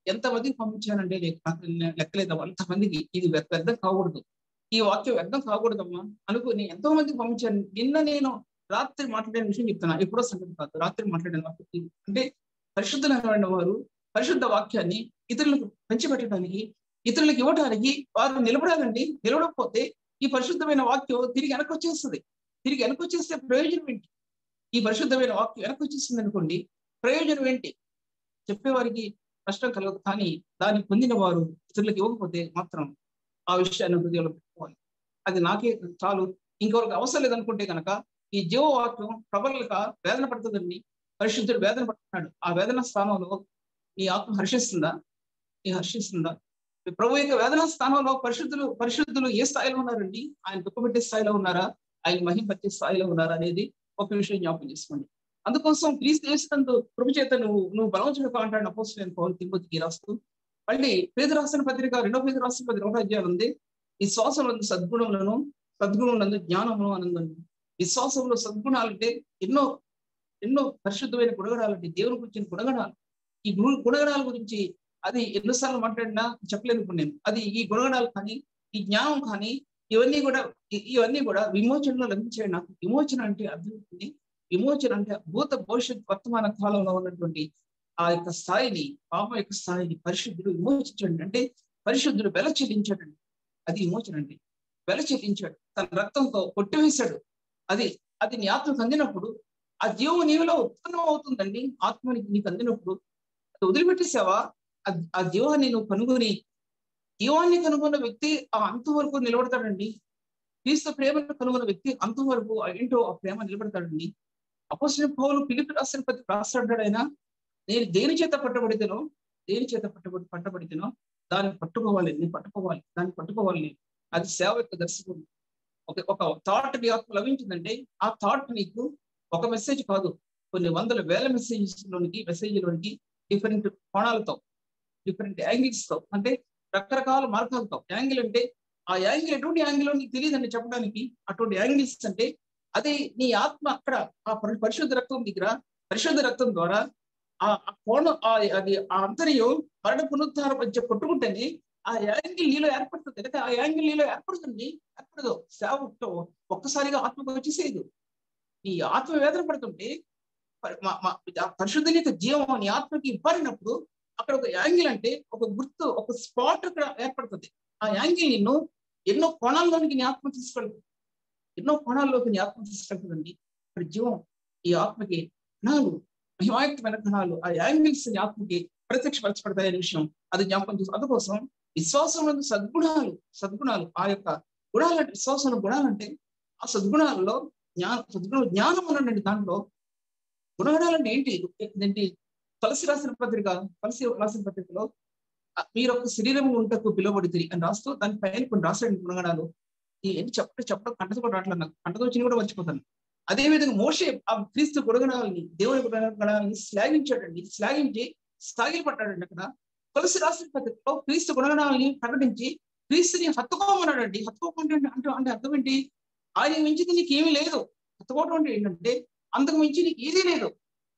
Speaker 1: ఎంతమందికి పంపించానంటే నాకు లెక్కలేదు అంతమందికి. ఇది వ్యర్థం కాకూడదు, ఈ వాక్యం వ్యర్థం కాకూడదమ్మా అనుకుని ఎంతో మందికి పంపించాను. నిన్న నేను రాత్రి మాట్లాడిన విషయం చెప్తున్నా, ఎప్పుడో సంగతి కాదు, రాత్రి మాట్లాడిన వాక్యం. అంటే పరిశుద్ధులైన వారు పరిశుద్ధ వాక్యాన్ని ఇతరులకు పంచిపెట్టడానికి, ఇతరులకు ఇవ్వడానికి వారు నిలబడాలండి. నిలబడకపోతే ఈ పరిశుద్ధమైన వాక్యం తిరిగి వెనక్కి వచ్చేస్తుంది. తిరిగి వెనక్కి వచ్చేస్తే ప్రయోజనం ఏంటి? ఈ పరిశుద్ధమైన వాక్యం వెనక్కి వచ్చేస్తుంది అనుకోండి, ప్రయోజనం ఏంటి? చెప్పేవారికి కష్టం కలగదు, కానీ దాన్ని పొందిన వారు ఇతరులకు ఇవ్వకపోతే మాత్రం ఆ విషయాన్ని హృదయంలో పెట్టుకోవాలి. అది నాకే చాలు, ఇంకొకరికి అవసరం లేదనుకుంటే కనుక ఈ జీవవాక్యం ప్రబలక వేదన పడుతుందండి. పరిశుద్ధుడు వేదన పడుతున్నాడు. ఆ వేదన స్థానంలో నీ ఆత్మ హర్షిస్తుందా? నీ హర్షిస్తుందా? ప్రభు యొక్క వేదన స్థానంలో పరిశుద్ధులు పరిశుద్ధులు ఏ స్థాయిలో ఉన్నారండి? ఆయన దుఃఖపెట్టే స్థాయిలో ఉన్నారా? ఆయన మహింపట్టే స్థాయిలో ఉన్నారా అనేది ఒక విషయం జ్ఞాపకం చేసుకోండి. అందుకోసం క్రీస్తు యేసునందు కృప చేత నువ్వు నువ్వు బలవంతుడు అంటాడు అపోస్తలుడైన పౌలు తిమోతికి రాస్తూ. మళ్ళీ పేతురు రాసిన పత్రిక రెండో పేతురు రాసిన పత్రిక ఒకటో అధ్యాయం ఉంది. విశ్వాసంలో సద్గుణములను, సద్గుణములందు జ్ఞానమును ఆనందం. విశ్వాసంలో సద్గుణాలు అంటే ఎన్నో ఎన్నో పరిశుద్ధమైన గుణగణాలంటే దేవుని గురించిన గుణగణాలు. ఈ గుణ గుణగణాల గురించి అది ఎన్నోసార్లు మాట్లాడినా చెప్పలేను నేను. అది ఈ గుణగణాలు కానీ, ఈ జ్ఞానం కానీ, ఇవన్నీ కూడా ఇవన్నీ కూడా విమోచనలో లభించాయి నాకు. విమోచన అంటే అర్థం, విమోచన అంటే భూత భవిష్యత్ వర్తమాన కాలంలో ఉన్నటువంటి ఆ యొక్క స్థాయిని, పాపం యొక్క స్థాయిని పరిశుద్ధుడు విమోచించండి. అంటే పరిశుద్ధుడు వెల చెల్లించాడండి. అది విమోచన అండి. వెల చెల్లించాడు, తన రక్తంతో కొట్టివేశాడు. అది అది నీ ఆత్మకు అందినప్పుడు ఆ జీవం నీలో ఉత్పన్నం అవుతుందండి. ఆత్మనికి నీకు అందినప్పుడు అది వదిలిపెట్టేసావా? ఆ జీవాన్ని నువ్వు కనుగొని, జీవాన్ని కనుగొన్న వ్యక్తి ఆ అంతవరకు నిలబడతాడండి. క్రీస్తు ప్రేమను కనుగొన్న వ్యక్తి అంతవరకు ఏంటో ఆ ప్రేమ నిలబడతాడండి. అపోస్తలుడైన పౌలు ఫిలిప్పీ రాసిన పత్రిక రాస్తాడు ఆయన, నేను దేని చేత పట్టబడితేనో దేని చేత పట్టబడి పట్టబడితేనో దాన్ని పట్టుకోవాలి, నేను పట్టుకోవాలి, దాన్ని పట్టుకోవాలి. అది సేవ యొక్క దర్శకుడు. ఒక ఒక థాట్ నీ ఆత్మ లభించిందంటే ఆ థాట్ నీకు ఒక మెసేజ్ కాదు, కొన్ని వందల వేల మెసేజెస్ లోనికి మెసేజ్లోనికి డిఫరెంట్ కోణాలతో, డిఫరెంట్ యాంగిల్స్ తో, అంటే రకరకాల మార్గాలతో. యాంగిల్ అంటే ఆ యాంగిల్ ఎటువంటి యాంగిల్ నీకు తెలియదండి చెప్పడానికి. అటువంటి యాంగిల్స్ అంటే అది నీ ఆత్మ అక్కడ ఆ పరిశుద్ధ రక్తం దగ్గర, పరిశుద్ధ రక్తం ద్వారా ఆ కోణం అది ఆ అంతర్యం మరణ పునరుద్ధారం మధ్య కొట్టుకుంటేనే ఆ యాంగిల్ నీలో ఏర్పడుతుంది. లేకపోతే ఆ యాంగిల్ నీలో ఏర్పడుతుంది ఏర్పడదు. సేవ ఒక్కసారిగా ఆత్మకు వచ్చేసేది. నీ ఆత్మ వేదన పడుతుంటే పరిశుద్ధుని యొక్క జీవం నీ ఆత్మకి ఇవ్వడినప్పుడు అక్కడ ఒక యాంగిల్ అంటే ఒక గుర్తు, ఒక స్పాట్ అక్కడ ఏర్పడుతుంది. ఆ యాంగిల్ నిన్ను ఎన్నో కోణాల్లోనికి నీ ఆత్మ తీసుకెళ్తుంది. ఎన్నో కోణాల్లోకి నీ ఆత్మ తీసుకెళ్తుందండి. ఇక్కడ జీవం ఈ ఆత్మకి కణాలు, మహిమాయుక్తమైన కణాలు, ఆ యాంగిల్స్ నీ ఆత్మకి ప్రత్యక్షపరచబడతాయి అనే విషయం అది జ్ఞాపకం చేస్తుంది. అందుకోసం విశ్వాసంలో సద్గుణాలు, సద్గుణాలు ఆ యొక్క గుణాలు అంటే విశ్వాసంలో గుణాలంటే ఆ సద్గుణాలలో జ్ఞానం, సద్గుణ జ్ఞానం అనండి. దాంట్లో గుణగణాలంటే ఏంటి ఏంటి తులసి రాసిన పత్రిక తులసి రాసిన పత్రికలో మీరు ఒక శరీరం ఉంటకు పిలువబడితే అని రాస్తూ దాని పైన కొన్ని రాసాడు గుణగణాలు. ఏంటి చెప్పడం చెప్పడం కంటతో కూడా రావట్లేదు నాకు, కంటతో వచ్చిన కూడా మర్చిపోతాను. అదేవిధంగా మోషే ఆ క్రీస్తు గుణగణాలని, దేవుని గుణగణాలని శ్లాఘించాడండి. శ్లాఘించి సాగిలి పట్టాడండి. అక్కడ తులసి రాసిన పత్రికలో క్రీస్తు గుణగణాలని ప్రకటించి క్రీస్తుని హత్తుకోమన్నాడండి. హత్తుకోకుండా అంటే అంటే అర్థం ఏంటి? ఆయన మించింది నీకు ఏమీ లేదు. హత్తుకోవడం అంటే ఏంటంటే అంతకు మించి నీకు ఏదీ లేదు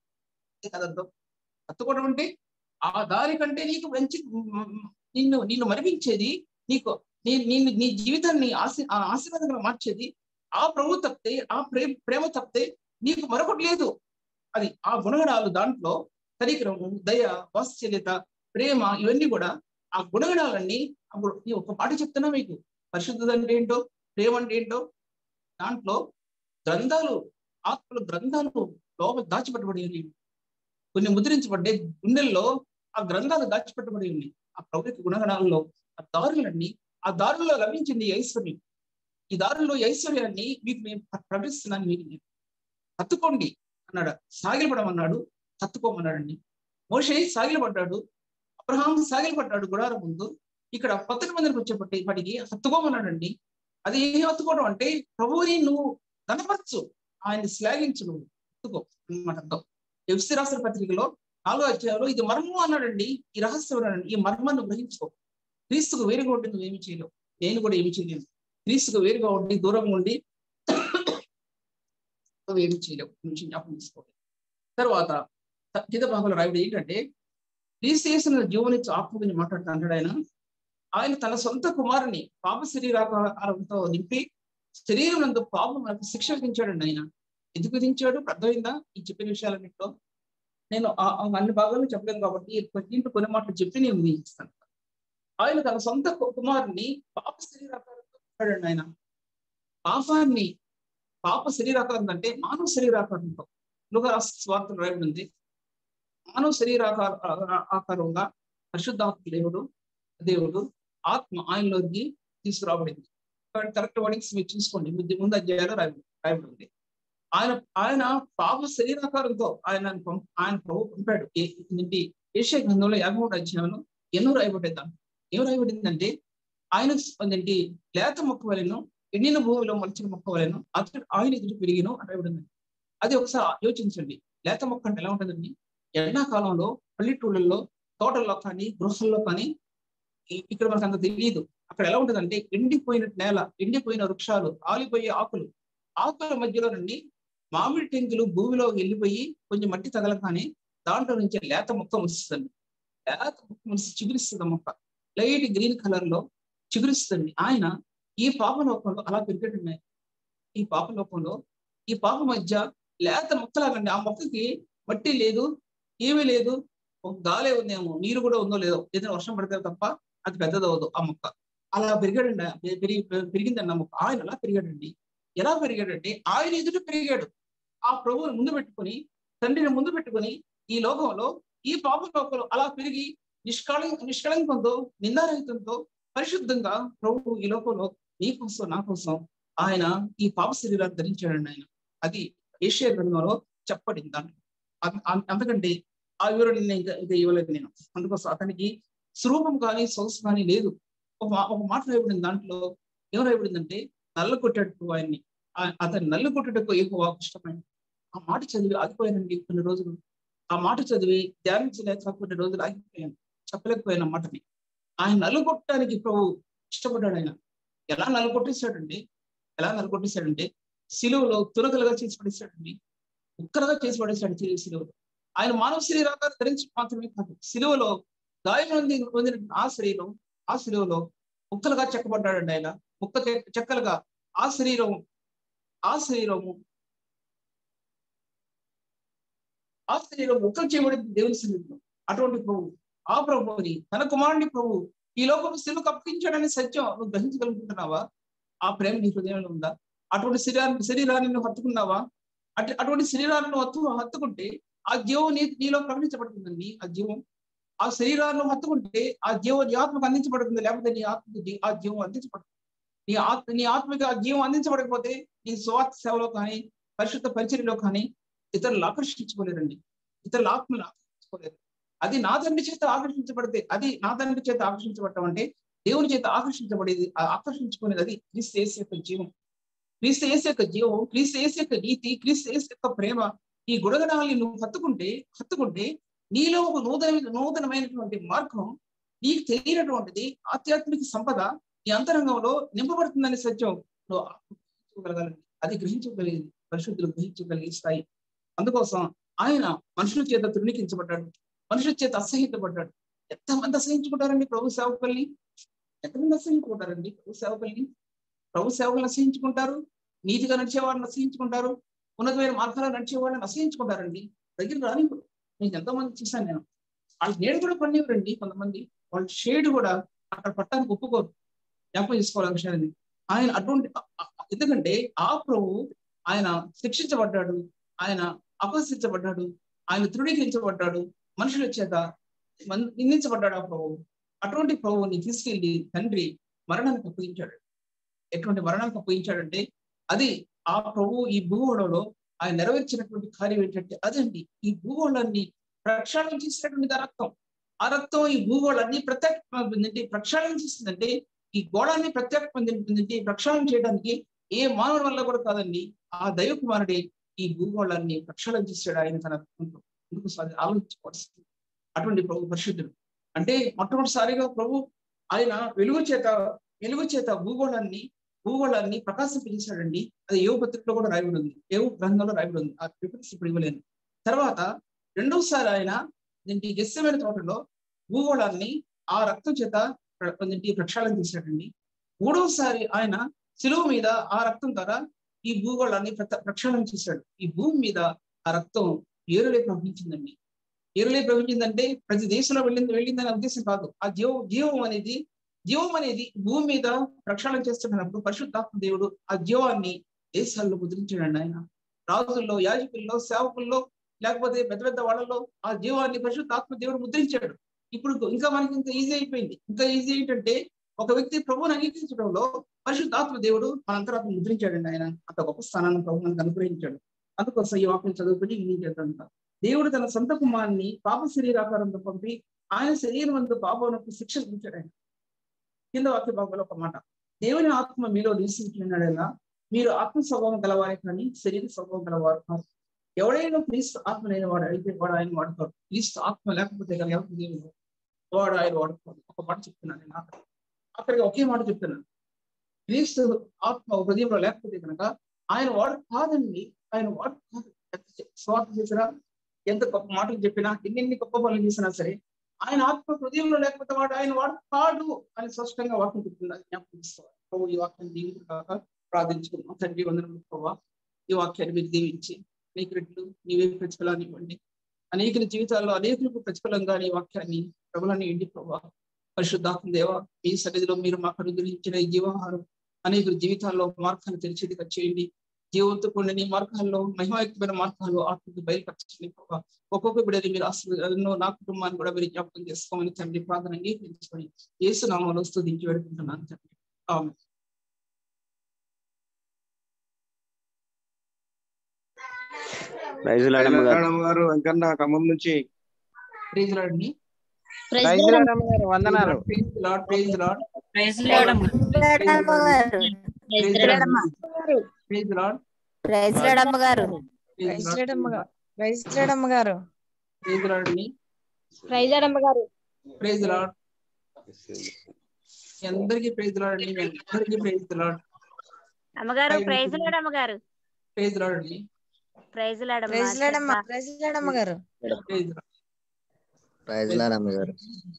Speaker 1: కదర్థం. హత్తుకోవడం అంటే ఆ దారి కంటే నీకు మంచి నిన్ను నిన్ను మరిపించేది, నీకు నీ నిన్ను నీ జీవితాన్ని ఆశీ ఆశీర్వాదంగా మార్చేది ఆ ప్రభు తప్పితే, ఆ ప్రేమ ప్రేమ తప్పితే నీకు మరొకటి లేదు. అది ఆ గుణగణాలు దాంట్లో కనికరము, దయ, వాత్సల్యత, ప్రేమ ఇవన్నీ కూడా ఆ గుణగణాలన్నీ అప్పుడు నీ ఒక మాట చెప్తున్నా మీకు. పరిశుద్ధత అంటే ఏంటో, ప్రేమ అంటే ఏంటో దాంట్లో గ్రంథాలు, ఆత్మల గ్రంథాలు లోపల దాచిపెట్టబడి ఉన్నాయి. కొన్ని ముద్రించబడ్డే గుండెల్లో ఆ గ్రంథాలు దాచిపెట్టబడి ఉన్నాయి. ఆ ప్రభుత్వ గుణగణాలలో ఆ దారులన్నీ, ఆ దారుల్లో లభించింది ఐశ్వర్యం. ఈ దారుల్లో ఐశ్వర్యాన్ని మీకు నేను ప్రకటిస్తున్నాను. మీకు నేను హత్తుకోండి అన్నాడు, సాగిలపడమన్నాడు, హత్తుకోమన్నాడండి. మోషే సాగిలపడ్డాడు, అబ్రహాం సాగిలపడ్డాడు గుడారం ముందు. ఇక్కడ కొత్త మందికి వచ్చేపట్టి వాటికి హత్తుకోమన్నాడండి. అది ఏం హత్తుకోవడం అంటే ప్రభువుని నువ్వు కనపరచు, ఆయన్ని శ్లాఘించు, నువ్వు హత్తుకో అన్నమాట అర్థం. ఎఫ్సీ రాసిన పత్రికలో నాలుగో అధ్యాయంలో ఇది మర్మం అన్నాడండి. ఈ రహస్యం అన్నాడండి. ఈ మర్మాన్ని గ్రహించుకో. క్రీస్తుకు వేరుగా ఉండి నువ్వు ఏమి చేయలేవు, నేను కూడా ఏమి చేయలేను. క్రీస్తుకు వేరుగా ఉండి దూరంగా ఉండి నువ్వు ఏమి చేయలేవు నుంచి జ్ఞాపకం తీసుకోవాలి. తర్వాత కింద భాగంలో రాయడం ఏంటంటే క్రీస్తు యేసును జీవనిచ్చు ఆత్మ గురించి మాట్లాడుతూ అంటాడు ఆయన. ఆయన తన సొంత కుమారుని పాప శరీరాకారంతో నింపి శరీరం నందు పాపం మనకు శిక్ష విధించాడండి ఆయన. ఎందుకు విధించాడు అర్థమైందా? ఈ చెప్పిన విషయాలన్నింటిలో నేను అన్ని భాగాలు చెప్పలేను కాబట్టి దీంట్లో కొన్ని మాటలు చెప్పి నేను ముగించాను. ఆయన తన సొంత కుమారుని పాప శరీరాకారంతో ఉంటాడండి ఆయన. పాపాన్ని పాప శరీరాకారం అంటే మానవ శరీరాకారంతో లుగా స్వార్థం రాయబడి ఉంది. మానవ శరీరాకార ఆకారంగా పరిశుద్ధాత్మ దేవుడు దేవుడు ఆత్మ ఆయనలోకి తీసుకురాబడింది. కరెక్ట్ వర్డింగ్స్ మీరు చూసుకోండి, ముందు అధ్యాయాలు రాయబడి రాయబడి ఉంది. ఆయన ఆయన పాప శరీరాకారంతో ఆయన ఆయన ప్రభు పంపాడు. ఏంటి యెషయా గ్రంథంలో యాభై మూడు అధ్యాయంలో ఎన్నో రాయబడ్డేదాన్ని. ఏం రాయబడిందంటే ఆయన ఏంటి లేత మొక్క వలెను ఎండిన భూమిలో మొలిచిన మొక్క వలెను అతడు ఆయన ఎదురు పెరిగిను అని రాయబడింది. అది ఒకసారి యోచించండి. లేత మొక్క అంటే ఎలా ఉంటుందండి? ఎండాకాలంలో పల్లెటూళ్ళల్లో తోటల్లో కానీ గృహాల్లో కానీ ఇక్కడ మనకు అంత తెలియదు. అక్కడ ఎలా ఉంటుందంటే ఎండిపోయిన నేల, ఎండిపోయిన వృక్షాలు, ఆలిపోయే ఆకులు, ఆకుల మధ్యలో నుండి మామిడి టెంకులు భూమిలో వెళ్ళిపోయి కొంచెం మట్టి తగలగానే దాంట్లో నుంచి లేత మొక్క ములుస్తుంది. లేత మొక్క ములిసి చిగురిస్తుంది. మొక్క లైట్ గ్రీన్ కలర్ లో చిగురిస్తుంది. ఆయన ఈ పాప లోకంలో అలా పెరిగేటండి. ఈ పాప లోకంలో ఈ పాప మధ్య లేత మొక్కలాగండి. ఆ మొక్కకి మట్టి లేదు, ఏమీ లేదు, ఒక గాలే ఉందేమో, నీరు కూడా ఉందో లేదో, ఏదైనా వర్షం పడితే తప్ప అది పెద్దదవదు ఆ మొక్క. అలా పెరిగాడండి, పెరిగి పెరిగిందండి ఆ మొక్క. ఆయన అలా పెరిగాడండి. ఎలా పెరిగాడంటే ఆయన ఎదుట పెరిగాడు. ఆ ప్రభువుని ముందు పెట్టుకుని, తండ్రిని ముందు పెట్టుకుని ఈ లోకంలో ఈ పాప లోకంలో అలా పెరిగి నిష్కళ నిష్కళంకంతో నిందారహితంతో పరిశుద్ధంగా ప్రభువు ఈ లోకంలో నీ కోసం నా కోసం ఆయన ఈ పాప శరీరాన్ని ధరించాడండి ఆయన. అది యెషయా గ్రంథంలో చెప్పబడింది. దాంట్లో అంతకంటే ఆ వివరణ ఇంకా ఇంకా ఇవ్వలేదు నేను. అందుకోసం అతనికి స్వరూపం కానీ సొగసు కానీ లేదు. ఒక ఒక మాట రాయబడింది. దాంట్లో ఏం రాయబడిందంటే నల్ల కొట్టేటట్టు ఆయన్ని, అతన్ని నల్లు కొట్టేటకు ఎక్కువ ఇష్టమైంది. ఆ మాట చదివి ఆగిపోయానండి కొన్ని రోజులు. ఆ మాట చదివి ధ్యానించలేక కొన్ని రోజులు ఆగిపోయాను, చెప్పలేకపోయాను ఆ మాటని. ఆయన నల్లు కొట్టడానికి ప్రభు ఇష్టపడ్డాడు. ఆయన ఎలా నల్లు కొట్టేశాడండి? ఎలా నల్లు కొట్టేశాడంటే సిలువలో తునకలుగా చేసి పడేశాడండి, ఉక్కలుగా చేసి పడేశాడు సిలువలో. ఆయన మానవ శరీరాకారం ధరించి మాత్రమే కాదు, సిలువలో గాయం పొందిన ఆ శరీరం ఆ సిలువలో ముక్కలుగా చెక్కబడ్డాడండి. ఆయన ముక్క చెక్కలుగా ఆ శరీరం ఆ శరీరము ఆ శరీరం ముక్కలు చేయబడింది దేవుని సన్నిధిలో. అటువంటి ప్రభు, ఆ ప్రభుని తన కుమారుని ప్రభు ఈ లోకం సిలువకు అప్పగించాడని సత్యం నువ్వు గ్రహించగలుగుతున్నావా? ఆ ప్రేమ నీ హృదయంలో ఉందా? అటువంటి శరీరాన్ని శరీరాన్ని నువ్వు హత్తుకున్నావా? అటు అటువంటి శరీరాలను హత్తు హత్తుకుంటే ఆ జీవం నీ నీలో ప్రకటించబడుతుందండి. ఆ జీవం ఆ శరీరాలను హత్తుకుంటే ఆ జీవం నీ ఆత్మకు అందించబడుతుంది. లేకపోతే నీ ఆత్మకి ఆ జీవం అందించబడుతుంది. నీ ఆత్మ నీ ఆత్మకి ఆ జీవం అందించబడకపోతే నీ స్వార్థ సేవలో కానీ పరిశుద్ధ పరిచర్యలో కానీ ఇతరులు ఆకర్షించుకోలేరండి. ఇతరుల ఆత్మను ఆకర్షించుకోలేరు. అది నా తండ్రి చేత ఆకర్షించబడితే, అది నా తండ్రి చేత ఆకర్షించబడటం అంటే దేవుని చేత ఆకర్షించబడేది, ఆకర్షించుకునేది అది క్రీస్తు యేసు యొక్క జీవం. క్రీస్తు యేసు యొక్క జీవం, క్రీస్తు యేసు యొక్క నీతి, క్రీస్తు యేసు యొక్క ప్రేమ, ఈ గుణగణాలని నువ్వు హత్తుకుంటే హత్తుకుంటే నీలో ఒక నూతన నూతనమైనటువంటి మార్గం, నీకు తెలియనటువంటిది ఆధ్యాత్మిక సంపద నీ అంతరంగంలో నింపబడుతుందనే సత్యం నువ్వు గ్రహించగలగాలండి. అది గ్రహించగలిగింది పరిశుద్ధులు గ్రహించగలిగే స్థాయి. అందుకోసం ఆయన మనుషుల చేత తృణీకించబడ్డాడు, మనుషుల చేత అసహించబడ్డాడు. ఎంతమంది అసహించుకుంటారండి ప్రభు సేవకుల్ని? ఎంతమంది అసహించుకుంటారండి ప్రభు సేవకుల్ని? ప్రభు సేవకులను అసహించుకుంటారు, నీతిగా నడిచేవాడిని అసహించుకుంటారు, ఉన్నతమైన మార్గాలను నడిచేవాడిని అసహించుకుంటారండి. దగ్గర రాని నేను ఎంతోమంది చూశాను నేను. వాళ్ళ నీడ కూడా పడినవారండి కొంతమంది. వాళ్ళ షేడ్ కూడా అక్కడ పట్టడానికి ఒప్పుకోరు. జ్ఞాపకం చేసుకోవాలి విషయాన్ని. ఆయన అటువంటి ఎందుకంటే ఆ ప్రభు ఆయన శిక్షించబడ్డాడు, ఆయన అపహసించబడ్డాడు, ఆయన తృణీకరించబడ్డాడు, మనుషుల చేత నిందించబడ్డాడు ఆ ప్రభు. అటువంటి ప్రభువుని తీసుకెళ్లి తండ్రి మరణానికి అప్పగించాడు. ఎటువంటి మరణానికి అప్పగించాడంటే అది ఆ ప్రభు ఈ భూగోళంలో ఆయన నెరవేర్చినటువంటి కార్యం ఏంటంటే అదండి. ఈ భూగోళాన్ని ప్రక్షాళన చేసినటువంటి ఆ రక్తం. ఆ రక్తం ఈ భూగోళాన్ని ప్రత్యేక ప్రక్షాళన చేస్తుందంటే ఈ గోళాన్ని ప్రత్యేక పొందింటుందంటే ప్రక్షాళన చేయడానికి ఏ మానవుడి వల్ల కూడా కాదండి. ఆ దైవ కుమారుడే ఈ భూగోళాన్ని ప్రక్షాళన చేశాడు ఆయన తన రక్తంతో. ఎందుకు ఆలోచించవలసింది. అటువంటి ప్రభు పరిశుద్ధుడు. అంటే మొట్టమొదటిసారిగా ప్రభు ఆయన వెలుగు చేత వెలుగు చేత భూగోళాన్ని భూగోళాన్ని ప్రకాశింపజేశాడండి. అది యోగ పత్రికలో కూడా రాయబడి ఉంది, యోగ గ్రంథంలో రాయబడి ఉంది. ఆ రిఫరెన్స్ ఇప్పుడు ఇవ్వలేను. తర్వాత రెండోసారి ఆయన దీనికి గెస్సెమనే తోటలో భూగోళాన్ని ఆ రక్తం చేత దీనికి ప్రక్షాళన చేశాడండి. మూడవసారి ఆయన శిలువ మీద ఆ రక్తం ద్వారా ఈ భూగోళాన్ని ప్రక్షాళన చేశాడు. ఈ భూమి మీద ఆ రక్తం ఏరులే ప్రవహించిందండి. ఏరులే ప్రవహించిందంటే ప్రతి దేశంలో వెళ్ళింది వెళ్ళిందనే ఉద్దేశం కాదు. ఆ జీవం జీవం అనేది జీవం అనేది భూమి మీద ప్రక్షాళన చేస్తున్నప్పుడు పరిశుద్ధాత్మ దేవుడు ఆ జీవాన్ని దేశాల్లో ముద్రించాడండి. ఆయన రాజుల్లో, యాజకుల్లో, సేవకుల్లో, లేకపోతే పెద్ద పెద్ద వాళ్ళలో ఆ జీవాన్ని పరిశుద్ధాత్మ దేవుడు ముద్రించాడు. ఇప్పుడు ఇంకా మనకి ఇంకా ఈజీ అయిపోయింది. ఇంకా ఈజీ ఏంటంటే ఒక వ్యక్తి ప్రభువుని అంగీకరించడంలో పరిశుద్ధాత్మ దేవుడు మన అంతరాత్మ ముద్రించాడండి. ఆయన అంత గొప్ప స్థానాన్ని ప్రభు మనకు అనుగ్రహించాడు. అందుకోసం ఈ వాక్యం చదువుకుని వినించేదంట. దేవుడు తన సొంత కుమారుని పాప శరీరాకారంతో పంపి ఆయన శరీరం అందు పాపమునకు శిక్ష విధించాడు. ఆయన కింద వాక్య భాగంలో ఒక మాట, దేవుని ఆత్మ మీలో నివసించున్నాడేలా మీరు ఆత్మ స్వభావం గలవారే కానీ శరీర స్వభావం గలవారు కాదు. ఎవడైనా క్రీస్తు ఆత్మ లేని వాడు అయితే వాడు ఆయన వాడుతాడు. క్రీస్తు ఆత్మ లేకపోతే కానీ ఎవరు దేవుడు వాడు ఆయన వాడుకోడు. ఒక మాట చెప్తున్నాను నేను ఆఖరి ఆఖరిగా ఒకే మాట చెప్తున్నాను. క్రీస్తు ఆత్మ హృదయంలో లేకపోతే కనుక ఆయన వాడు కాదండి. ఆయన వాడు కాదు. స్వార్థ చేసినా ఎంత గొప్ప మాటలు చెప్పినా ఎన్నెన్ని గొప్ప పనులు చేసినా సరే ఆయన ఆత్మ హృదయంలో లేకపోతే వాడు ఆయన వాడు కాడు అని స్పష్టంగా వాక్యం చెప్తున్నారు. జ్ఞాపకం తీసుకోవాలి. ఈ వాక్యం దీనికి కాక ప్రార్థించుకున్నాం. తండ్రి వందనములు ప్రభావ, ఈ వాక్యాన్ని మీరు దీవించి అనేక రెట్లు నీవే ప్రతిఫలాన్ని ఇవ్వండి. అనేక జీవితాల్లో అనేకులకు ప్రతిఫలంగా ఈ వాక్యాన్ని ప్రభులని ఎండి ప్రభావ. పరిశుద్ధాత్మ దేవ, మీ సన్నిధిలో మీరు మాకు అనుగ్రహించిన ఈ జీవాహారం అనేక జీవితాల్లో మార్గాలు తెలిసేదిగా చేయండి. జీవంతో కూడిన మార్గాల్లో మహిమాయుక్తమైన మార్గాల్లో ఆత్మకు బయలుపరచండి ప్రభావ. ఒక్కొక్క బిడ్డని మీరు ఆశీర్వాదాలను నా కుటుంబాన్ని కూడా మీరు జ్ఞాపకం చేసుకోమని తండ్రి ప్రార్థన అంగీకరించుకొని యేసు నామములో స్తుతించి వేడుకుంటున్నాను తండ్రి. ఆమేన్.
Speaker 2: ప్రైజ్ లార్డ్ గారు వెంకన్న ఖమ్మం నుంచి.
Speaker 1: ప్రైజ్ లార్డ్ ని
Speaker 2: ప్రైజ్ లార్డ్ అమ్మ గారు వందనాలు.
Speaker 1: Praise Lord praise Lord
Speaker 3: praise Lord అమ్మ గారు. ప్రైజ్ లార్డ్ అమ్మ గారు.
Speaker 1: ప్రైజ్ లార్డ్
Speaker 3: ప్రైజ్ లార్డ్ అమ్మ గారు.
Speaker 2: ప్రైజ్ లార్డ్ అమ్మ గారు. ప్రైజ్ లార్డ్ అమ్మ గారు.
Speaker 1: ప్రైజ్ లార్డ్ ని
Speaker 3: ప్రైజ్ లార్డ్ అమ్మ గారు.
Speaker 1: ప్రైజ్ లార్డ్ అందరికీ ప్రైజ్ లార్డ్ ని అందరికీ ప్రైజ్ లార్డ్
Speaker 3: అమ్మగారు. ప్రైజ్ లార్డ్ అమ్మ గారు.
Speaker 1: ప్రైజ్ లార్డ్ ని
Speaker 3: ప్రైజ్ లార్డ్ అమ్మ.
Speaker 2: ప్రైజ్ లార్డ్ అమ్మ. ప్రైజ్ లార్డ్ అమ్మ గారు.
Speaker 1: Praise Lord.
Speaker 2: ప్రైజ్ లార్డ్ అమ్మ గారు.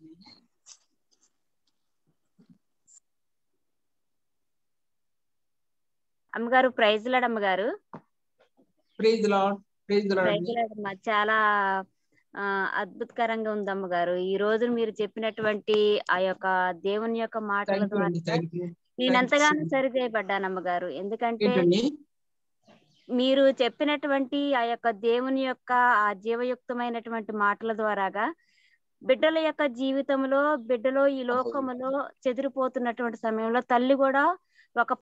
Speaker 3: అమ్మగారు ప్రైజ్ లార్డ్ అమ్మగారు.
Speaker 1: Praise Lord praise Lord.
Speaker 3: Praise Lord అమ్మ. చాలా ఆ అద్భుతకరంగా ఉంది అమ్మగారు. ఈ రోజు మీరు చెప్పినటువంటి ఆ యొక్క దేవుని యొక్క మాటల ద్వారా నేను ఎంతగానో సరిచేయబడ్డాను అమ్మగారు. ఎందుకంటే మీరు చెప్పినటువంటి ఆ యొక్క దేవుని యొక్క ఆ జీవయుక్తమైనటువంటి మాటల ద్వారాగా బిడ్డల యొక్క జీవితంలో బిడ్డలో ఈ లోకములో చెదిరిపోతున్నటువంటి సమయంలో తల్లి కూడా ఒక